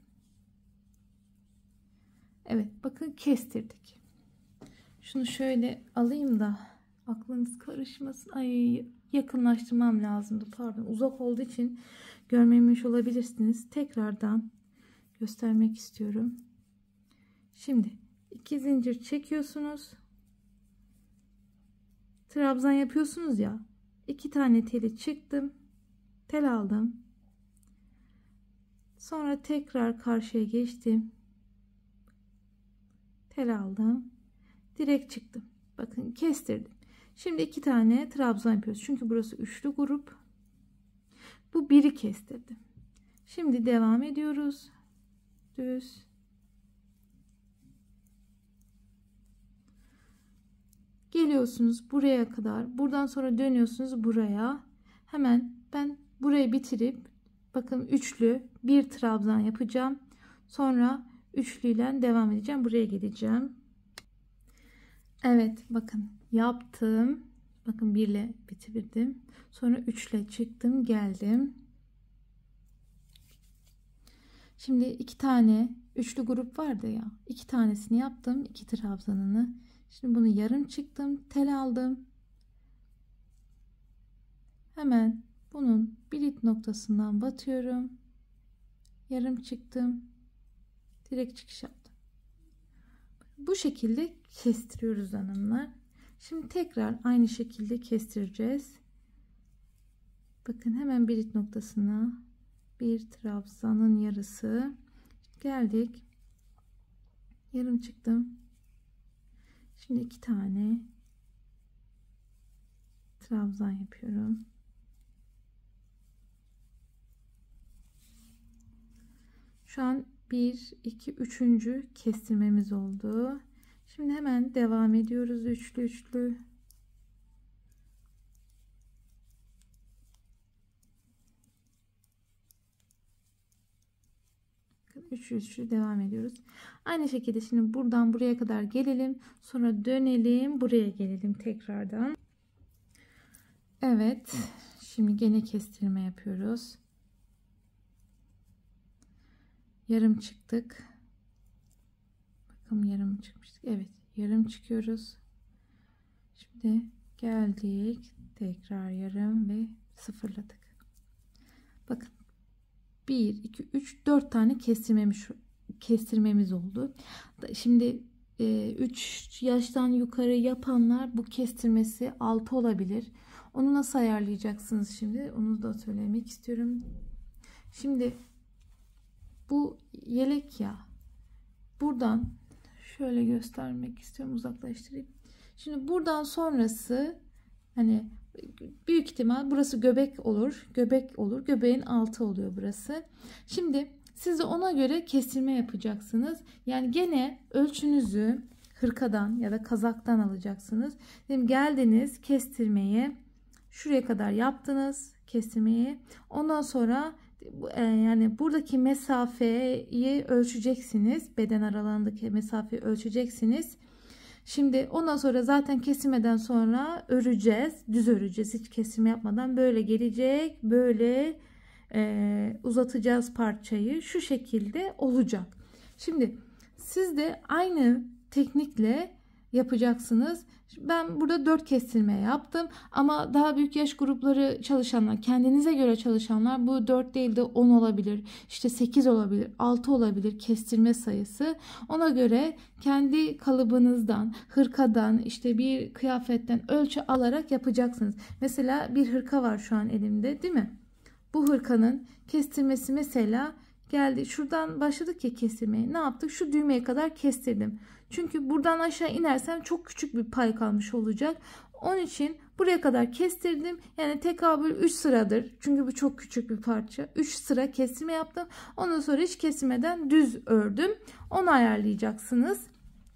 Evet, bakın kestirdik. Şunu şöyle alayım da aklınız karışmasın. Ay, yakınlaştırmam lazımdı. Pardon, uzak olduğu için görmemiş olabilirsiniz. Tekrardan göstermek istiyorum. Şimdi iki zincir çekiyorsunuz. Trabzan yapıyorsunuz ya. İki tane teli çıktım. Tel aldım. Sonra tekrar karşıya geçtim. Tel aldım. Direkt çıktım. Bakın kestirdim. Şimdi iki tane trabzan yapıyoruz. Çünkü burası üçlü grup. Bu biri kestirdim. Şimdi devam ediyoruz. Düz. Geliyorsunuz buraya kadar. Buradan sonra dönüyorsunuz buraya. Hemen ben burayı bitirip bakın üçlü bir trabzan yapacağım. Sonra üçlüyle devam edeceğim. Buraya geleceğim. Evet, bakın yaptım. Bakın birle bitirdim. Sonra üçle çıktım, geldim. Şimdi iki tane üçlü grup vardı ya. İki tanesini yaptım. İki trabzanını. Şimdi bunu yarım çıktım. Tel aldım. Hemen bunun birit noktasından batıyorum. Yarım çıktım. Direkt çıkış yaptım. Bu şekilde kestiriyoruz hanımlar. Şimdi tekrar aynı şekilde kestireceğiz. Bakın hemen bir ip noktasına bir trabzanın yarısı geldik. Yarım çıktım. Şimdi iki tane trabzan yapıyorum. Şu an bir, iki, üçüncü kestirmemiz oldu. Şimdi hemen devam ediyoruz. Üçlü üçlü. Üçlü üçlü devam ediyoruz. Aynı şekilde şimdi buradan buraya kadar gelelim. Sonra dönelim. Buraya gelelim tekrardan. Evet. Şimdi gene kestirme yapıyoruz. Yarım çıktık. Bakın yarım çıkmıştık. Evet. Yarım çıkıyoruz. Şimdi geldik. Tekrar yarım ve sıfırladık. Bakın. bir, iki, üç, dört tane kestirmemiz, kestirmemiz oldu. Şimdi üç yaştan yukarı yapanlar bu kestirmesi altı olabilir. Onu nasıl ayarlayacaksınız şimdi? Onu da söylemek istiyorum. Şimdi bu yelek ya. Buradan şöyle göstermek istiyorum. Uzaklaştırayım. Şimdi buradan sonrası hani büyük ihtimal burası göbek olur. Göbek olur. Göbeğin altı oluyor burası. Şimdi siz de ona göre kestirme yapacaksınız. Yani gene ölçünüzü hırkadan ya da kazaktan alacaksınız. Şimdi geldiniz kestirmeye. Şuraya kadar yaptınız kestirmeyi. Ondan sonra yani buradaki mesafeyi ölçeceksiniz. Beden aralarındaki mesafeyi ölçeceksiniz. Şimdi ondan sonra zaten kesimeden sonra öreceğiz. Düz öreceğiz. Hiç kesim yapmadan böyle gelecek. Böyle e, uzatacağız parçayı. Şu şekilde olacak. Şimdi siz de aynı teknikle yapacaksınız. Ben burada dört kestirme yaptım. Ama daha büyük yaş grupları çalışanlar, kendinize göre çalışanlar bu dört değil de on olabilir. İşte sekiz olabilir, altı olabilir kestirme sayısı. Ona göre kendi kalıbınızdan, hırkadan, işte bir kıyafetten ölçü alarak yapacaksınız. Mesela bir hırka var şu an elimde, değil mi? Bu hırkanın kestirmesi mesela geldi. Şuradan başladık ya kestirmeye. Ne yaptık? Şu düğmeye kadar kestirdim. Çünkü buradan aşağı inersem çok küçük bir pay kalmış olacak. Onun için buraya kadar kestirdim. Yani tekabül üç sıradır. Çünkü bu çok küçük bir parça. üç sıra kestirme yaptım. Ondan sonra hiç kesmeden düz ördüm. Onu ayarlayacaksınız.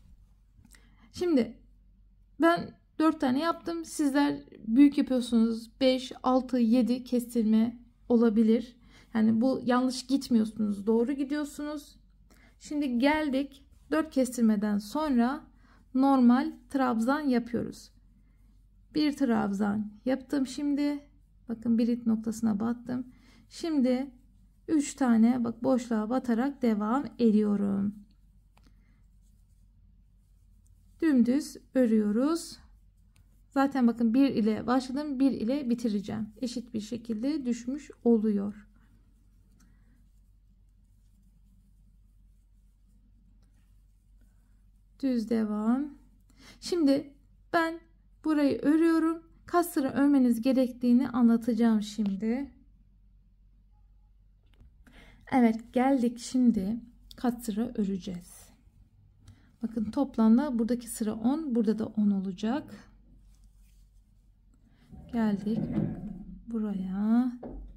Şimdi ben dört tane yaptım. Sizler büyük yapıyorsunuz. beş, altı, yedi kestirme olabilir. Yani bu yanlış gitmiyorsunuz. Doğru gidiyorsunuz. Şimdi geldik. dört kestirmeden sonra normal trabzan yapıyoruz. Bir trabzan yaptım şimdi. Bakın bir ip noktasına battım. Şimdi üç tane bak boşluğa batarak devam ediyorum. Dümdüz örüyoruz. Zaten bakın bir ile başladım, bir ile bitireceğim. Eşit bir şekilde düşmüş oluyor. Düz devam. Şimdi ben burayı örüyorum. Kaç sıra örmeniz gerektiğini anlatacağım şimdi. Evet, geldik şimdi kaç sıra öreceğiz. Bakın toplamda buradaki sıra on, burada da on olacak. Geldik buraya.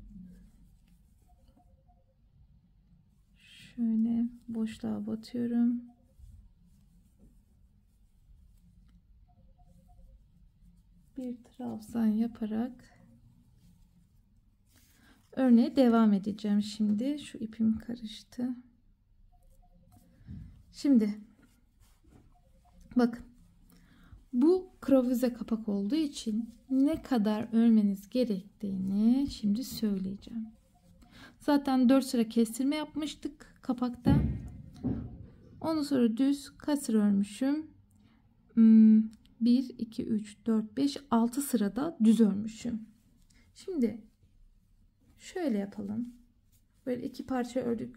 Şöyle boşluğa batıyorum. Bir trabzan yaparak örneğe devam edeceğim şimdi. Şu ipim karıştı. Şimdi bakın, bu kravize kapak olduğu için ne kadar örmeniz gerektiğini şimdi söyleyeceğim. Zaten dört sıra kestirme yapmıştık kapakta. Ondan sonra düz kaç sıra örmüşüm? bir, iki, üç, dört, beş, altı sırada düz örmüşüm. Şimdi şöyle yapalım. Böyle iki parça ördük.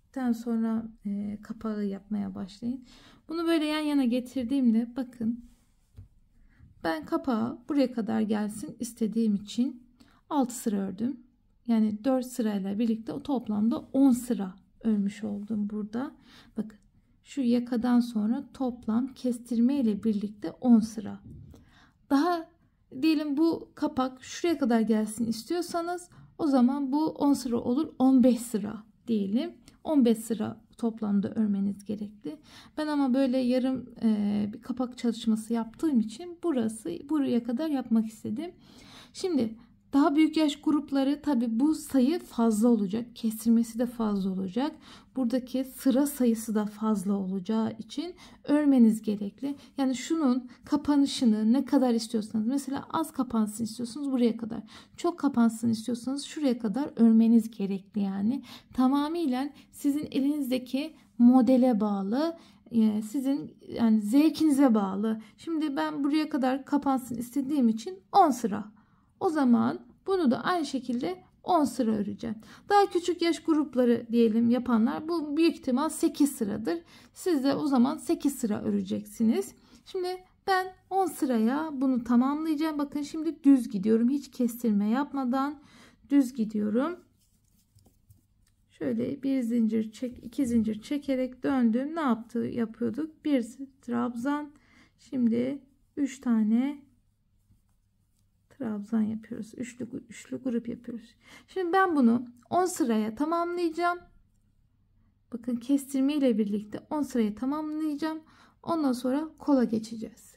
sonra e, kapağı yapmaya başlayın. Bunu böyle yan yana getirdiğimde bakın ben kapağı buraya kadar gelsin istediğim için altı sıra ördüm. Yani dört sırayla birlikte o toplamda on sıra örmüş oldum burada. Bakın şu yakadan sonra toplam kestirme ile birlikte on sıra. Daha diyelim bu kapak şuraya kadar gelsin istiyorsanız o zaman bu on sıra olur, on beş sıra diyelim. on beş sıra toplamda örmeniz gerekli. Ben ama böyle yarım e, bir kapak çalışması yaptığım için burası buraya kadar yapmak istedim. Şimdi daha büyük yaş grupları tabi bu sayı fazla olacak. Kestirmesi de fazla olacak. Buradaki sıra sayısı da fazla olacağı için örmeniz gerekli. Yani şunun kapanışını ne kadar istiyorsanız, mesela az kapansın istiyorsanız buraya kadar, çok kapansın istiyorsanız şuraya kadar örmeniz gerekli yani. Tamamıyla sizin elinizdeki modele bağlı, sizin yani zevkinize bağlı. Şimdi ben buraya kadar kapansın istediğim için on sıra. O zaman bunu da aynı şekilde on sıra öreceğim. Daha küçük yaş grupları diyelim yapanlar bu büyük ihtimal sekiz sıradır. Siz de o zaman sekiz sıra öreceksiniz. Şimdi ben on sıraya bunu tamamlayacağım. Bakın şimdi düz gidiyorum. Hiç kestirme yapmadan düz gidiyorum. Şöyle bir zincir çek, iki zincir çekerek döndüm. Ne yaptı yapıyorduk? Bir trabzan. Şimdi üç tane trabzan yapıyoruz. Üçlü, üçlü grup yapıyoruz. Şimdi ben bunu on sıraya tamamlayacağım. Bakın kestirme ile birlikte on sıraya tamamlayacağım. Ondan sonra kola geçeceğiz.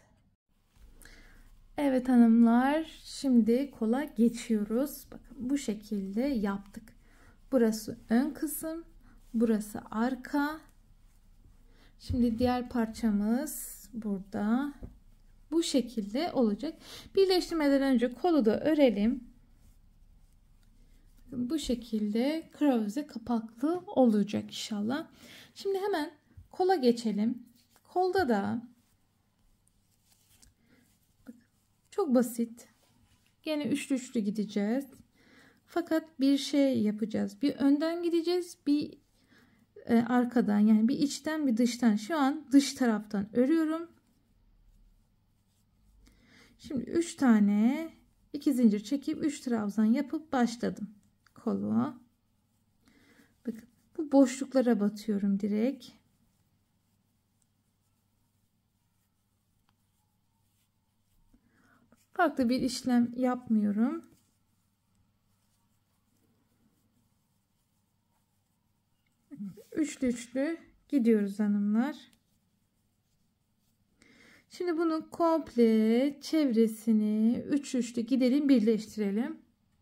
Evet hanımlar, şimdi kola geçiyoruz. Bakın bu şekilde yaptık. Burası ön kısım, burası arka. Şimdi diğer parçamız burada. Bu şekilde olacak. Birleştirmeden önce kolu da örelim. Bu şekilde kravize kapaklı olacak inşallah. Şimdi hemen kola geçelim. Kolda da çok basit. Gene üçlü üçlü gideceğiz. Fakat bir şey yapacağız. Bir önden gideceğiz, bir e, arkadan, yani bir içten bir dıştan. Şu an dış taraftan örüyorum. Şimdi üç tane iki zincir çekip üç trabzan yapıp başladım kolu. Bakın bu boşluklara batıyorum direkt. Farklı bir işlem yapmıyorum. Üçlü üçlü gidiyoruz hanımlar. Şimdi bunu komple çevresini üç üçlü gidelim, birleştirelim.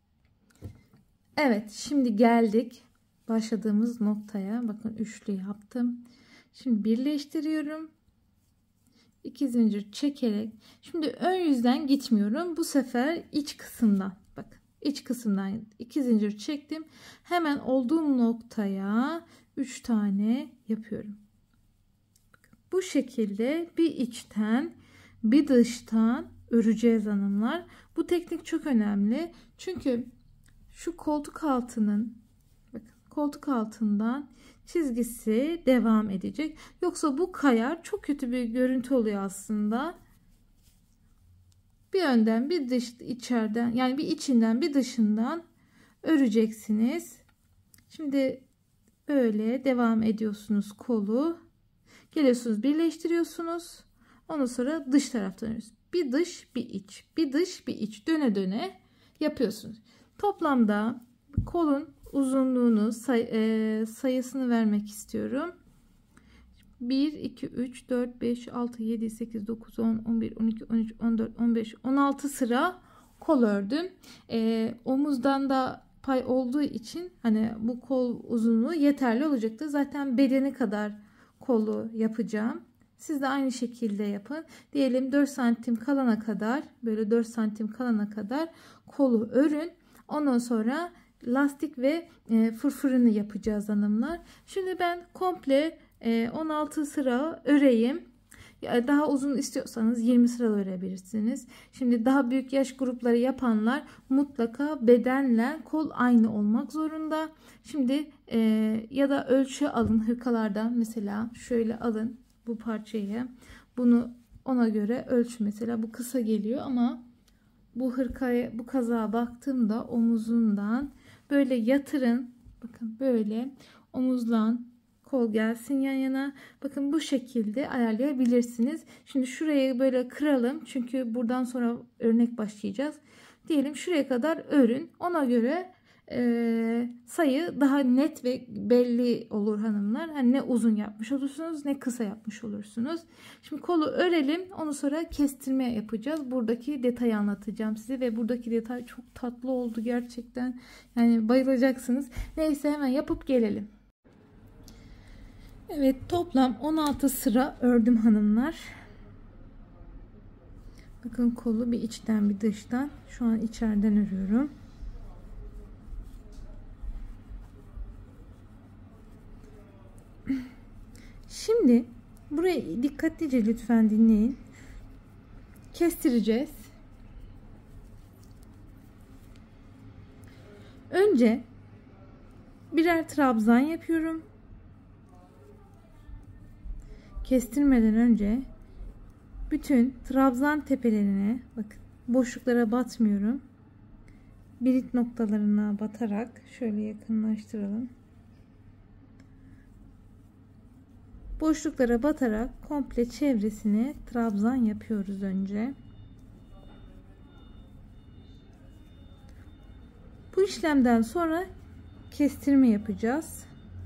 Evet, şimdi geldik başladığımız noktaya. Bakın üçlü yaptım. Şimdi birleştiriyorum. İki zincir çekerek. Şimdi ön yüzden gitmiyorum. Bu sefer iç kısımdan. Bakın iç kısımdan iki zincir çektim. Hemen olduğum noktaya üç tane yapıyorum. Bu şekilde bir içten bir dıştan öreceğiz hanımlar. Bu teknik çok önemli. Çünkü şu koltuk altının, bakın koltuk altından çizgisi devam edecek. Yoksa bu kayar, çok kötü bir görüntü oluyor aslında. Bir önden bir dış içeriden, yani bir içinden bir dışından öreceksiniz. Şimdi böyle devam ediyorsunuz kolu. Geliyorsunuz, birleştiriyorsunuz. Ondan sonra dış taraftan örüyorsunuz. Bir dış, bir iç. Bir dış, bir iç. Döne döne yapıyorsunuz. Toplamda kolun uzunluğunu say e, sayısını vermek istiyorum. bir, iki, üç, dört, beş, altı, yedi, sekiz, dokuz, on, on bir, on iki, on üç, on dört, on beş, on altı sıra kol ördüm. E, omuzdan da pay olduğu için hani bu kol uzunluğu yeterli olacaktır. Zaten bedeni kadar kolu yapacağım. Siz de aynı şekilde yapın. Diyelim dört santim kalana kadar, böyle dört santim kalana kadar kolu örün. Ondan sonra lastik ve e, fırfırını yapacağız hanımlar. Şimdi ben komple e, on altı sıra öreyim. Daha uzun istiyorsanız yirmi sıra örebilirsiniz. Şimdi daha büyük yaş grupları yapanlar mutlaka bedenle kol aynı olmak zorunda. Şimdi e, ya da ölçü alın hırkalardan, mesela şöyle alın bu parçayı, bunu ona göre ölçü. Mesela bu kısa geliyor ama bu hırkaya, bu kazağa baktığımda omuzundan böyle yatırın. Bakın böyle omuzlan kol gelsin yan yana. Bakın bu şekilde ayarlayabilirsiniz. Şimdi şurayı böyle kıralım. Çünkü buradan sonra örnek başlayacağız. Diyelim şuraya kadar örün. Ona göre e, sayı daha net ve belli olur hanımlar. Hani ne uzun yapmış olursunuz ne kısa yapmış olursunuz. Şimdi kolu örelim. Onu sonra kestirme yapacağız. Buradaki detayı anlatacağım size ve buradaki detay çok tatlı oldu gerçekten. Yani bayılacaksınız. Neyse hemen yapıp gelelim. Evet, toplam on altı sıra ördüm hanımlar. Bakın kolu bir içten bir dıştan. Şu an içeriden örüyorum. Şimdi burayı dikkatlice lütfen dinleyin. Kestireceğiz. Önce birer trabzan yapıyorum. Kestirmeden önce bütün trabzan tepelerine bakın, boşluklara batmıyorum. Birit noktalarına batarak şöyle yakınlaştıralım. Boşluklara batarak komple çevresine trabzan yapıyoruz önce. Bu işlemden sonra kestirme yapacağız.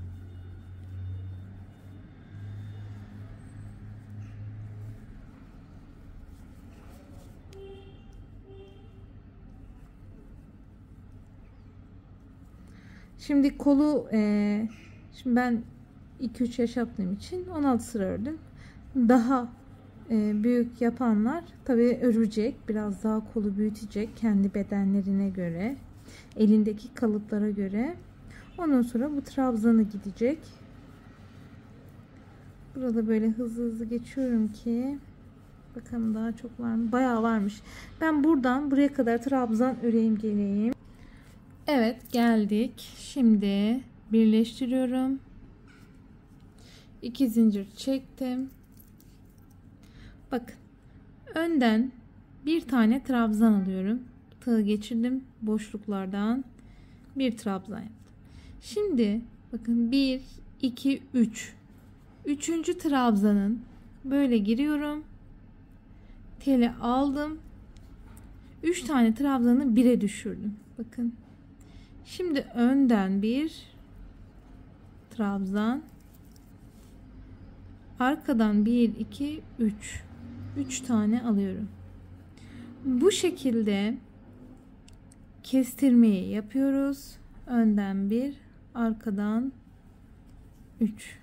Şimdi kolu e, şimdi ben iki üç yaş yaptığım için on altı sıra ördüm. Daha e, büyük yapanlar tabii örecek. Biraz daha kolu büyütecek kendi bedenlerine göre. Elindeki kalıplara göre. Ondan sonra bu trabzanı gidecek. Burada böyle hızlı hızlı geçiyorum ki bakalım daha çok var mı? Bayağı varmış. Ben buradan buraya kadar trabzan öreyim geleyim. Evet, geldik. Şimdi birleştiriyorum. İki zincir çektim. Bakın. Önden bir tane trabzan alıyorum. Tığı geçirdim. Boşluklardan bir trabzan yaptım. Şimdi bakın bir, iki, üç. Üçüncü trabzanın böyle giriyorum. Teli aldım. Üç tane trabzanı bire düşürdüm. Bakın. Şimdi önden bir trabzan, arkadan bir, iki, üç. üç tane alıyorum. Bu şekilde kestirmeyi yapıyoruz. Önden bir, arkadan üç.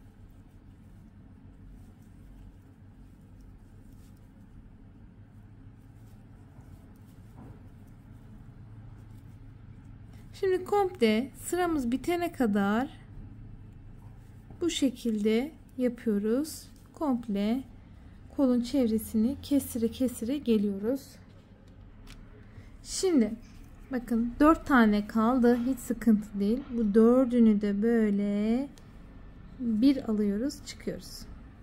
Şimdi komple sıramız bitene kadar bu şekilde yapıyoruz. Komple kolun çevresini kesire kesire geliyoruz. Şimdi bakın dört tane kaldı. Hiç sıkıntı değil. Bu dördünü de böyle bir alıyoruz, çıkıyoruz.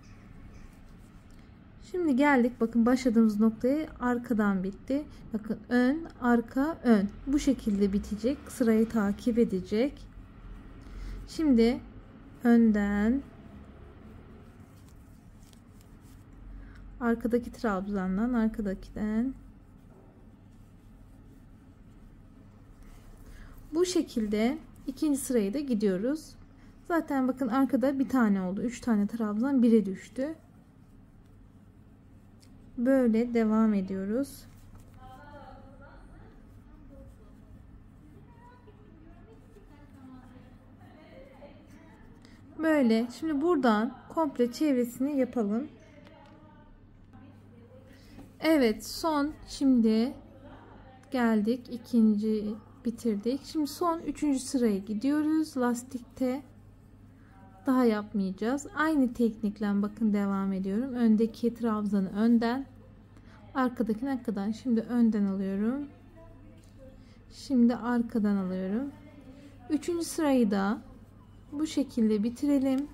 Şimdi geldik. Bakın başladığımız noktaya, arkadan bitti. Bakın ön, arka, ön. Bu şekilde bitecek. Sırayı takip edecek. Şimdi önden arkadaki trabzandan, arkadakiden bu şekilde ikinci sırayı da gidiyoruz. Zaten bakın arkada bir tane oldu. Üç tane trabzan bire düştü. Böyle devam ediyoruz. Böyle. Şimdi buradan komple çevresini yapalım. Evet, son şimdi geldik. İkinci bitirdik. Şimdi son üçüncü sıraya gidiyoruz. Lastikte daha yapmayacağız. Aynı teknikle bakın devam ediyorum. Öndeki trabzanı önden, arkadakini arkadan. Şimdi önden alıyorum. Şimdi arkadan alıyorum. Üçüncü sırayı da bu şekilde bitirelim.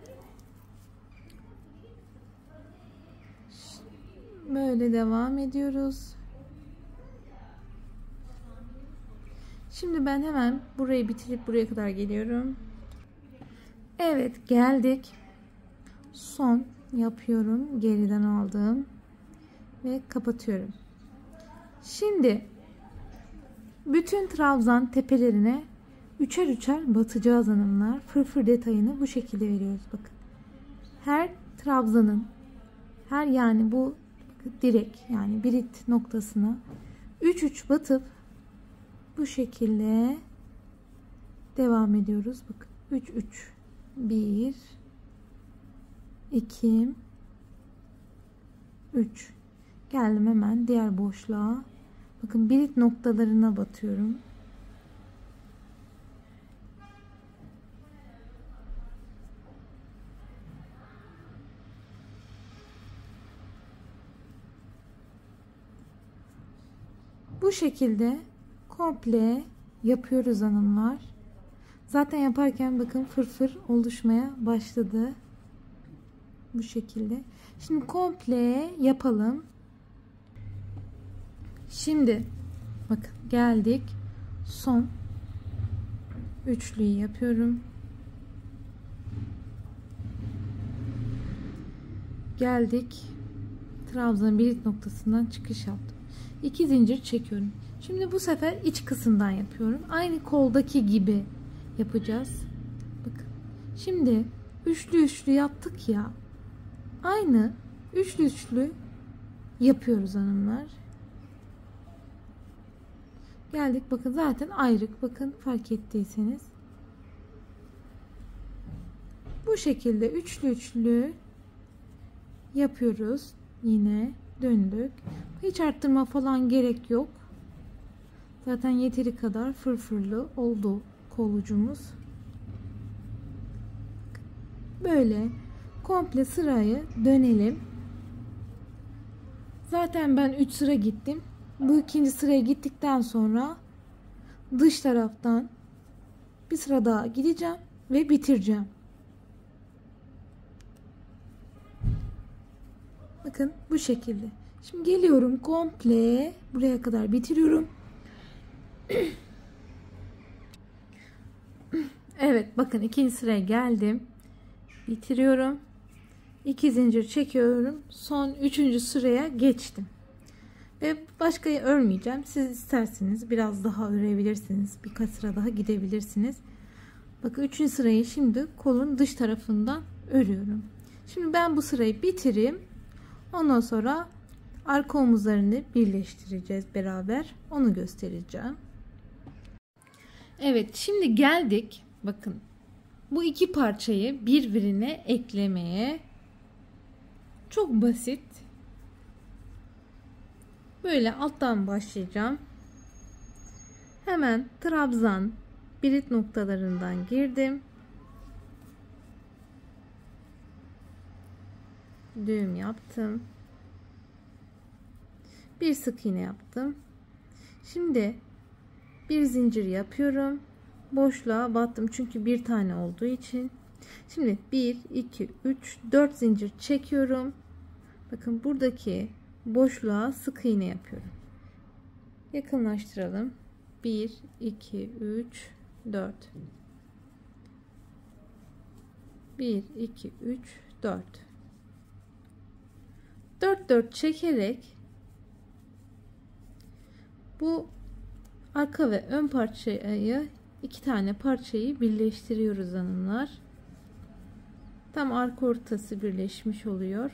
Böyle devam ediyoruz. Şimdi ben hemen burayı bitirip buraya kadar geliyorum. Evet, geldik. Son yapıyorum. Geriden aldığım ve kapatıyorum. Şimdi bütün trabzan tepelerine üçer üçer batacağız hanımlar. Fırfır detayını bu şekilde veriyoruz. Bakın. Her trabzanın, her yani bu direk yani birit noktasına üç üç batıp bu şekilde devam ediyoruz. Bakın üç üç, bir iki üç. Geldim hemen diğer boşluğa. Bakın birit noktalarına batıyorum. Bu şekilde komple yapıyoruz hanımlar. Zaten yaparken bakın fırfır oluşmaya başladı. Bu şekilde. Şimdi komple yapalım. Şimdi bakın geldik. Son üçlüyü yapıyorum. Geldik. Trabzan birit noktasından çıkış yaptım. İki zincir çekiyorum. Şimdi bu sefer iç kısımdan yapıyorum. Aynı koldaki gibi yapacağız. Bakın. Şimdi üçlü üçlü yaptık ya. Aynı üçlü üçlü yapıyoruz hanımlar. Geldik bakın zaten ayrık, bakın fark ettiyseniz. Bu şekilde üçlü üçlü yapıyoruz. Yine döndük. Hiç arttırma falan gerek yok. Zaten yeteri kadar fırfırlı oldu kolucumuz. Böyle komple sırayı dönelim. Zaten ben üç sıra gittim. Bu ikinci sıraya gittikten sonra dış taraftan bir sıra daha gideceğim ve bitireceğim. Bakın bu şekilde. Şimdi geliyorum komple buraya kadar bitiriyorum. Evet bakın ikinci sıraya geldim. Bitiriyorum. İki zincir çekiyorum. Son üçüncü sıraya geçtim. Ve başka örmeyeceğim. Siz isterseniz biraz daha örebilirsiniz. Birkaç sıra daha gidebilirsiniz. Bakın üçüncü sırayı şimdi kolun dış tarafından örüyorum. Şimdi ben bu sırayı bitireyim. Ondan sonra arka omuzlarını birleştireceğiz beraber. Onu göstereceğim. Evet şimdi geldik. Bakın bu iki parçayı birbirine eklemeye. Çok basit. Böyle alttan başlayacağım. Hemen trabzan birit noktalarından girdim. Düğüm yaptım. Bir sık iğne yaptım. Şimdi bir zincir yapıyorum. Boşluğa battım çünkü bir tane olduğu için. Şimdi bir iki üç dört zincir çekiyorum. Bakın buradaki boşluğa sık iğne yapıyorum. Yakınlaştıralım. bir iki üç dört. bir iki üç dört. dört dört çekerek bu arka ve ön parçayı, iki tane parçayı birleştiriyoruz hanımlar. Tam arka ortası birleşmiş oluyor.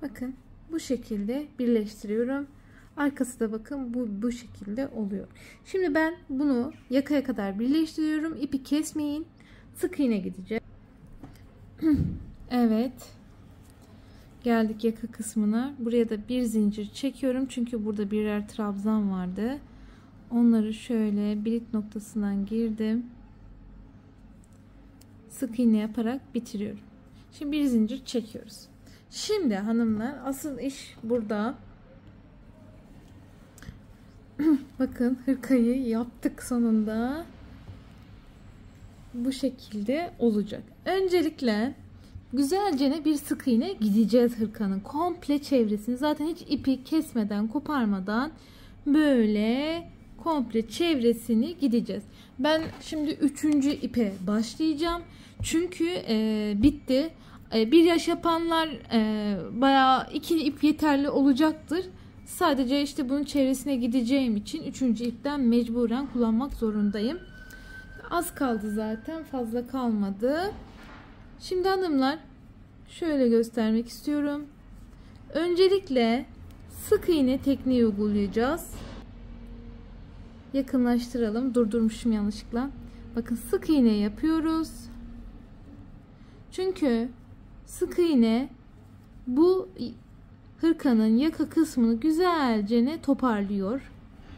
Bakın bu şekilde birleştiriyorum. Arkası da bakın bu bu şekilde oluyor. Şimdi ben bunu yakaya kadar birleştiriyorum. İpi kesmeyin. Sık iğne gideceğim. Evet. Geldik yaka kısmına. Buraya da bir zincir çekiyorum. Çünkü burada birer trabzan vardı. Onları şöyle birit noktasından girdim. Sık iğne yaparak bitiriyorum. Şimdi bir zincir çekiyoruz. Şimdi hanımlar asıl iş burada. Bakın hırkayı yaptık sonunda. Bu şekilde olacak. Öncelikle güzelce bir sık iğne gideceğiz hırkanın komple çevresini. Zaten hiç ipi kesmeden, koparmadan böyle komple çevresini gideceğiz. Ben şimdi üçüncü ipe başlayacağım. Çünkü e, bitti. E, bir yaş yapanlar e, bayağı iki ip yeterli olacaktır. Sadece işte bunun çevresine gideceğim için üçüncü ipten mecburen kullanmak zorundayım. Az kaldı zaten, fazla kalmadı. Şimdi hanımlar şöyle göstermek istiyorum. Öncelikle sık iğne tekniği uygulayacağız. Yakınlaştıralım. Durdurmuşum yanlışlıkla. Bakın sık iğne yapıyoruz. Çünkü sık iğne bu hırkanın yaka kısmını güzelce toparlıyor.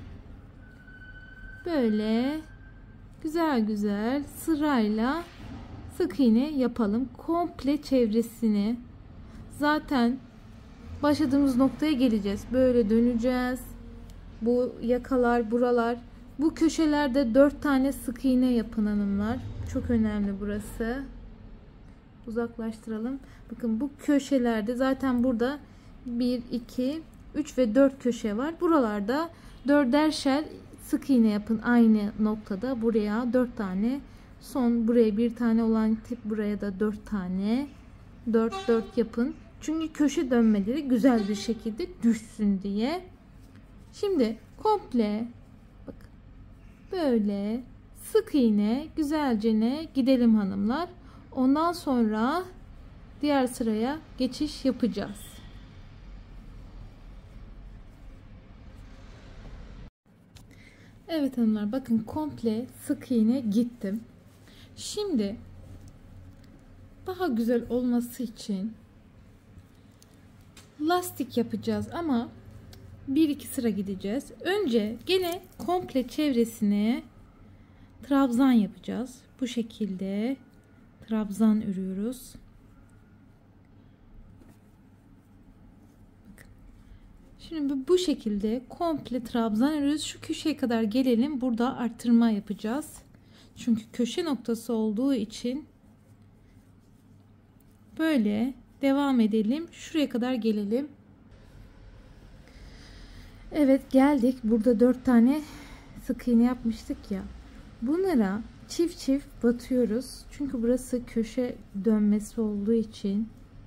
Böyle güzel güzel sırayla sık iğne yapalım. Komple çevresini. Zaten başladığımız noktaya geleceğiz. Böyle döneceğiz. Bu yakalar, buralar. Bu köşelerde dört tane sık iğne yapın hanımlar. Çok önemli burası. Uzaklaştıralım. Bakın bu köşelerde zaten burada bir, iki, üç ve dört köşe var. Buralarda dörderşer sık iğne yapın aynı noktada. Buraya dört tane, son buraya bir tane olan tip, buraya da dört tane, dört dört yapın. Çünkü köşe dönmeleri güzel bir şekilde düşsün diye. Şimdi komple bakın böyle sık iğne güzelce gidelim hanımlar. Ondan sonra diğer sıraya geçiş yapacağız. Evet hanımlar, bakın komple sık iğne gittim. Şimdi daha güzel olması için lastik yapacağız ama bir iki sıra gideceğiz. Önce gene komple çevresine trabzan yapacağız. Bu şekilde trabzan örüyoruz. Bakın. Şimdi bu şekilde komple trabzan örüyoruz. Şu köşeye kadar gelelim. Burada artırma yapacağız. Çünkü köşe noktası olduğu için böyle devam edelim. Şuraya kadar gelelim. Evet, geldik. Burada dört tane sık iğne yapmıştık ya. Bunlara çift çift batıyoruz. Çünkü burası köşe dönmesi olduğu için.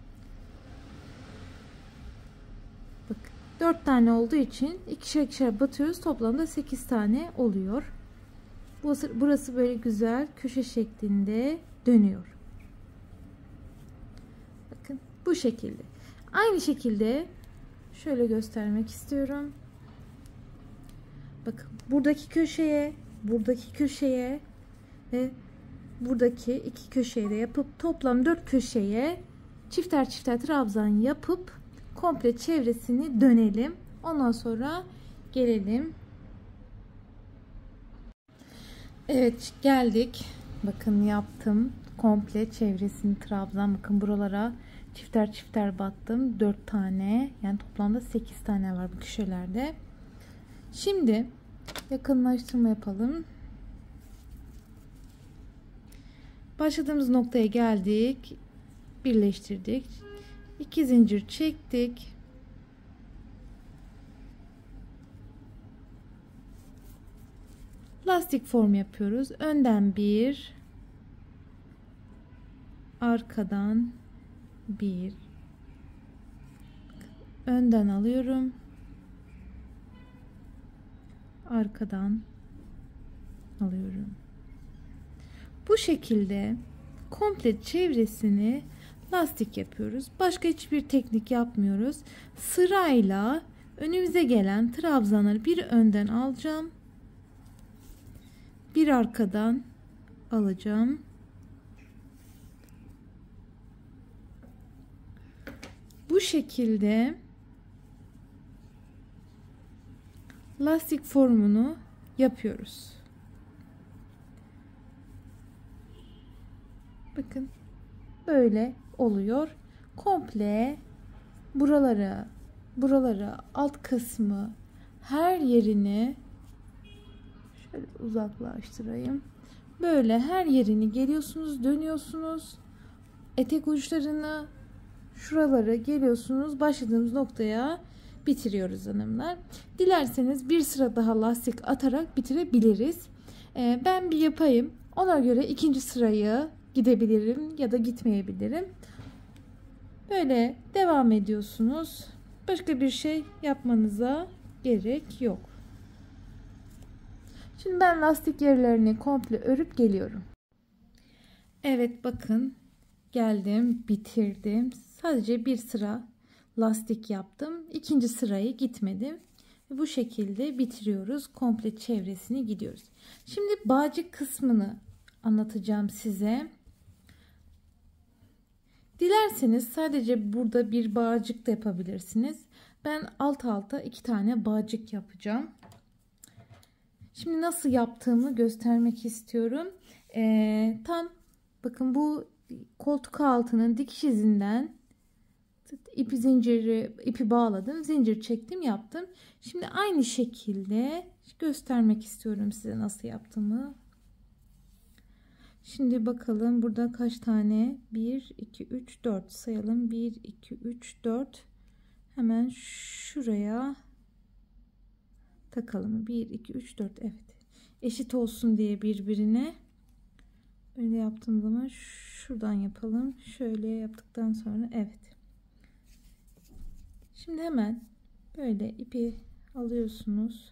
Bak, dört tane olduğu için ikişer ikişer batıyoruz. Toplamda sekiz tane oluyor. Burası, burası böyle güzel köşe şeklinde dönüyor. Bakın bu şekilde. Aynı şekilde şöyle göstermek istiyorum. Bakın buradaki köşeye, buradaki köşeye ve buradaki iki köşeye de yapıp toplam dört köşeye çifter çifter trabzan yapıp komple çevresini dönelim. Ondan sonra gelelim. Evet, geldik. Bakın yaptım. Komple çevresini trabzan. Bakın buralara çifter çifter battım. dört tane. Yani toplamda sekiz tane var bu köşelerde. Şimdi yakınlaştırma yapalım. Başladığımız noktaya geldik. Birleştirdik. iki zincir çektik. Lastik form yapıyoruz. Önden bir, arkadan bir, önden alıyorum, arkadan alıyorum. Bu şekilde komple çevresini lastik yapıyoruz. Başka hiçbir teknik yapmıyoruz. Sırayla önümüze gelen trabzanları bir önden alacağım. Bir arkadan alacağım. Bu şekilde lastik formunu yapıyoruz. Bakın böyle oluyor. Komple buraları, buraları, alt kısmı, her yerini şöyle uzaklaştırayım. Böyle her yerini geliyorsunuz, dönüyorsunuz. Etek uçlarını, şuralara geliyorsunuz. Başladığımız noktaya bitiriyoruz hanımlar. Dilerseniz bir sıra daha lastik atarak bitirebiliriz. Ee, ben bir yapayım. Ona göre ikinci sırayı gidebilirim ya da gitmeyebilirim. Böyle devam ediyorsunuz. Başka bir şey yapmanıza gerek yok. Şimdi ben lastik yerlerini komple örüp geliyorum. Evet bakın geldim, bitirdim. Sadece bir sıra lastik yaptım. İkinci sırayı gitmedim. Bu şekilde bitiriyoruz. Komple çevresini gidiyoruz. Şimdi bağcık kısmını anlatacağım size. Dilerseniz sadece burada bir bağcık da yapabilirsiniz. Ben alt alta iki tane bağcık yapacağım. Şimdi nasıl yaptığımı göstermek istiyorum. Ee, tam bakın bu koltuk altının dikiş izinden ipi zinciri ipi bağladım, zincir çektim, yaptım. Şimdi aynı şekilde göstermek istiyorum size nasıl yaptığımı. Şimdi bakalım burada kaç tane? bir iki üç dört sayalım. bir iki üç dört. Hemen şuraya takalım. bir iki üç dört. Evet. Eşit olsun diye birbirine. Böyle yaptığım zaman şuradan yapalım. Şöyle yaptıktan sonra evet. Şimdi hemen böyle ipi alıyorsunuz.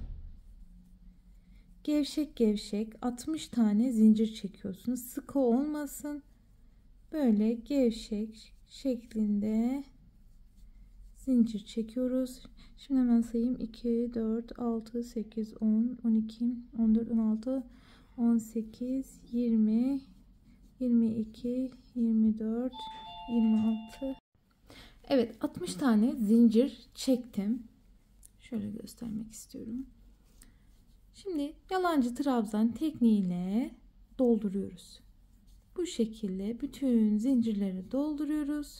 Gevşek gevşek altmış tane zincir çekiyorsunuz. Sıkı olmasın. Böyle gevşek şeklinde zincir çekiyoruz. Şimdi hemen sayayım. iki, dört, altı, sekiz, on, on iki, on dört, on altı, on sekiz, yirmi, yirmi iki, yirmi dört, yirmi altı. Evet, altmış tane zincir çektim. Şöyle göstermek istiyorum. Şimdi yalancı trabzan tekniğiyle dolduruyoruz. Bu şekilde bütün zincirleri dolduruyoruz.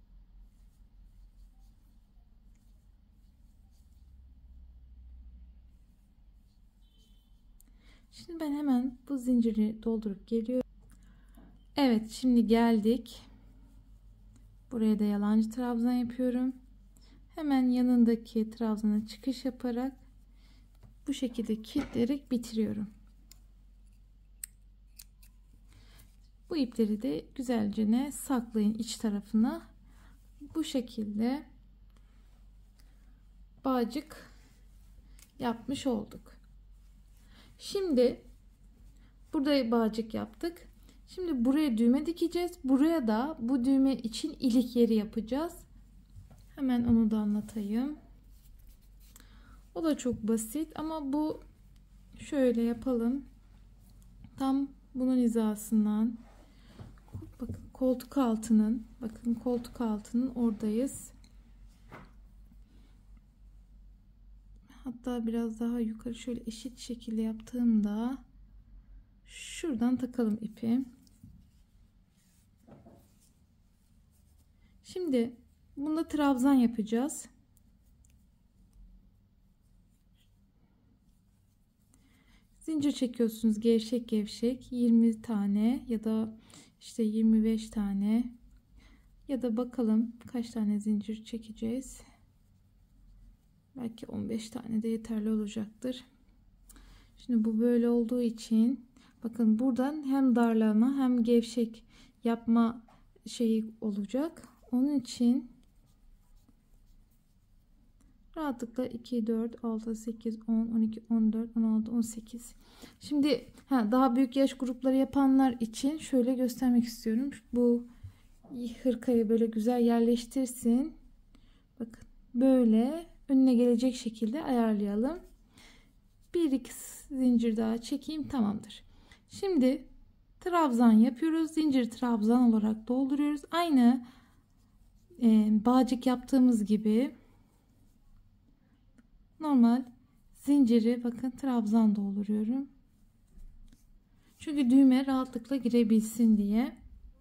Şimdi ben hemen bu zinciri doldurup geliyorum. Evet, şimdi geldik. Buraya da yalancı trabzan yapıyorum. Hemen yanındaki trabzana çıkış yaparak bu şekilde kilitleyerek bitiriyorum. Bu ipleri de güzelce ne saklayın iç tarafına. Bu şekilde bağcık yapmış olduk. Şimdi burada bağcık yaptık. Şimdi buraya düğme dikeceğiz. Buraya da bu düğme için ilik yeri yapacağız. Hemen onu da anlatayım. O da çok basit ama bu şöyle yapalım. Tam bunun hizasından bakın koltuk altının bakın koltuk altının oradayız. Hatta biraz daha yukarı şöyle eşit şekilde yaptığımda şuradan takalım ipi. Şimdi bunda trabzan yapacağız. Zincir çekiyorsunuz gevşek gevşek yirmi tane ya da işte yirmi beş tane ya da bakalım kaç tane zincir çekeceğiz. Belki on beş tane de yeterli olacaktır. Şimdi bu böyle olduğu için bakın buradan hem darlama hem gevşek yapma şeyi olacak. Onun için rahatlıkla iki, dört, altı, sekiz, on, on iki, on dört, on altı, on sekiz. Şimdi ha, daha büyük yaş grupları yapanlar için şöyle göstermek istiyorum. Bu hırkayı böyle güzel yerleştirsin. Bakın böyle önüne gelecek şekilde ayarlayalım. Bir iki zincir daha çekeyim, tamamdır. Şimdi trabzan yapıyoruz. Zincir trabzan olarak dolduruyoruz. Aynı e, bağcık yaptığımız gibi normal zinciri bakın trabzan dolduruyorum. Çünkü düğme rahatlıkla girebilsin diye.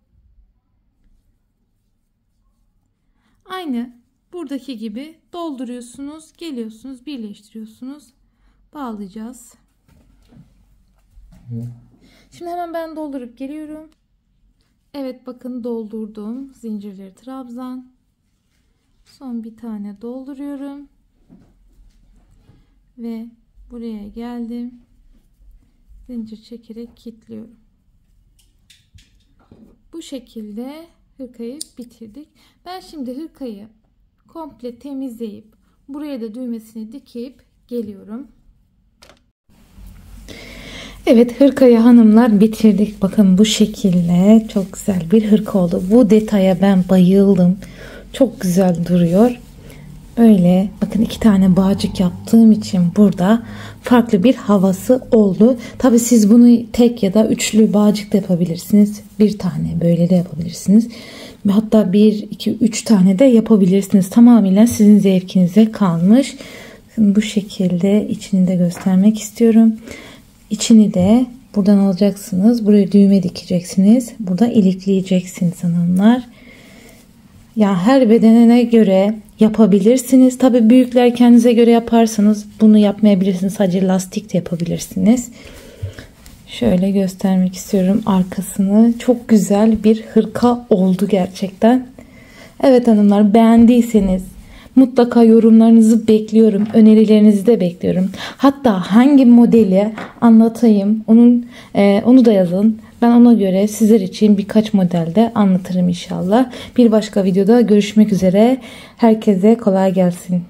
Aynı buradaki gibi dolduruyorsunuz, geliyorsunuz, birleştiriyorsunuz, bağlayacağız. Şimdi hemen ben doldurup geliyorum. Evet bakın doldurdum zincirleri trabzan. Son bir tane dolduruyorum. Ve buraya geldim. Zincir çekerek kilitliyorum. Bu şekilde hırkayı bitirdik. Ben şimdi hırkayı komple temizleyip buraya da düğmesini dikip geliyorum. Evet, hırkayı hanımlar bitirdik. Bakın bu şekilde çok güzel bir hırka oldu. Bu detaya ben bayıldım. Çok güzel duruyor. Böyle bakın iki tane bağcık yaptığım için burada farklı bir havası oldu. Tabi siz bunu tek ya da üçlü bağcık da yapabilirsiniz. Bir tane böyle de yapabilirsiniz. Hatta bir, iki, üç tane de yapabilirsiniz. Tamamen sizin zevkinize kalmış. Bu şekilde içini de göstermek istiyorum. İçini de buradan alacaksınız. Buraya düğme dikeceksiniz. Burada ilikleyeceksiniz hanımlar. Ya her bedenine göre yapabilirsiniz. Tabii büyükler kendinize göre yaparsanız bunu yapmayabilirsiniz. Sadece lastik de yapabilirsiniz. Şöyle göstermek istiyorum arkasını. Çok güzel bir hırka oldu gerçekten. Evet hanımlar, beğendiyseniz mutlaka yorumlarınızı bekliyorum. Önerilerinizi de bekliyorum. Hatta hangi modeli anlatayım onun e, onu da yazın. Ben ona göre sizler için birkaç modelde anlatırım inşallah. Bir başka videoda görüşmek üzere. Herkese kolay gelsin.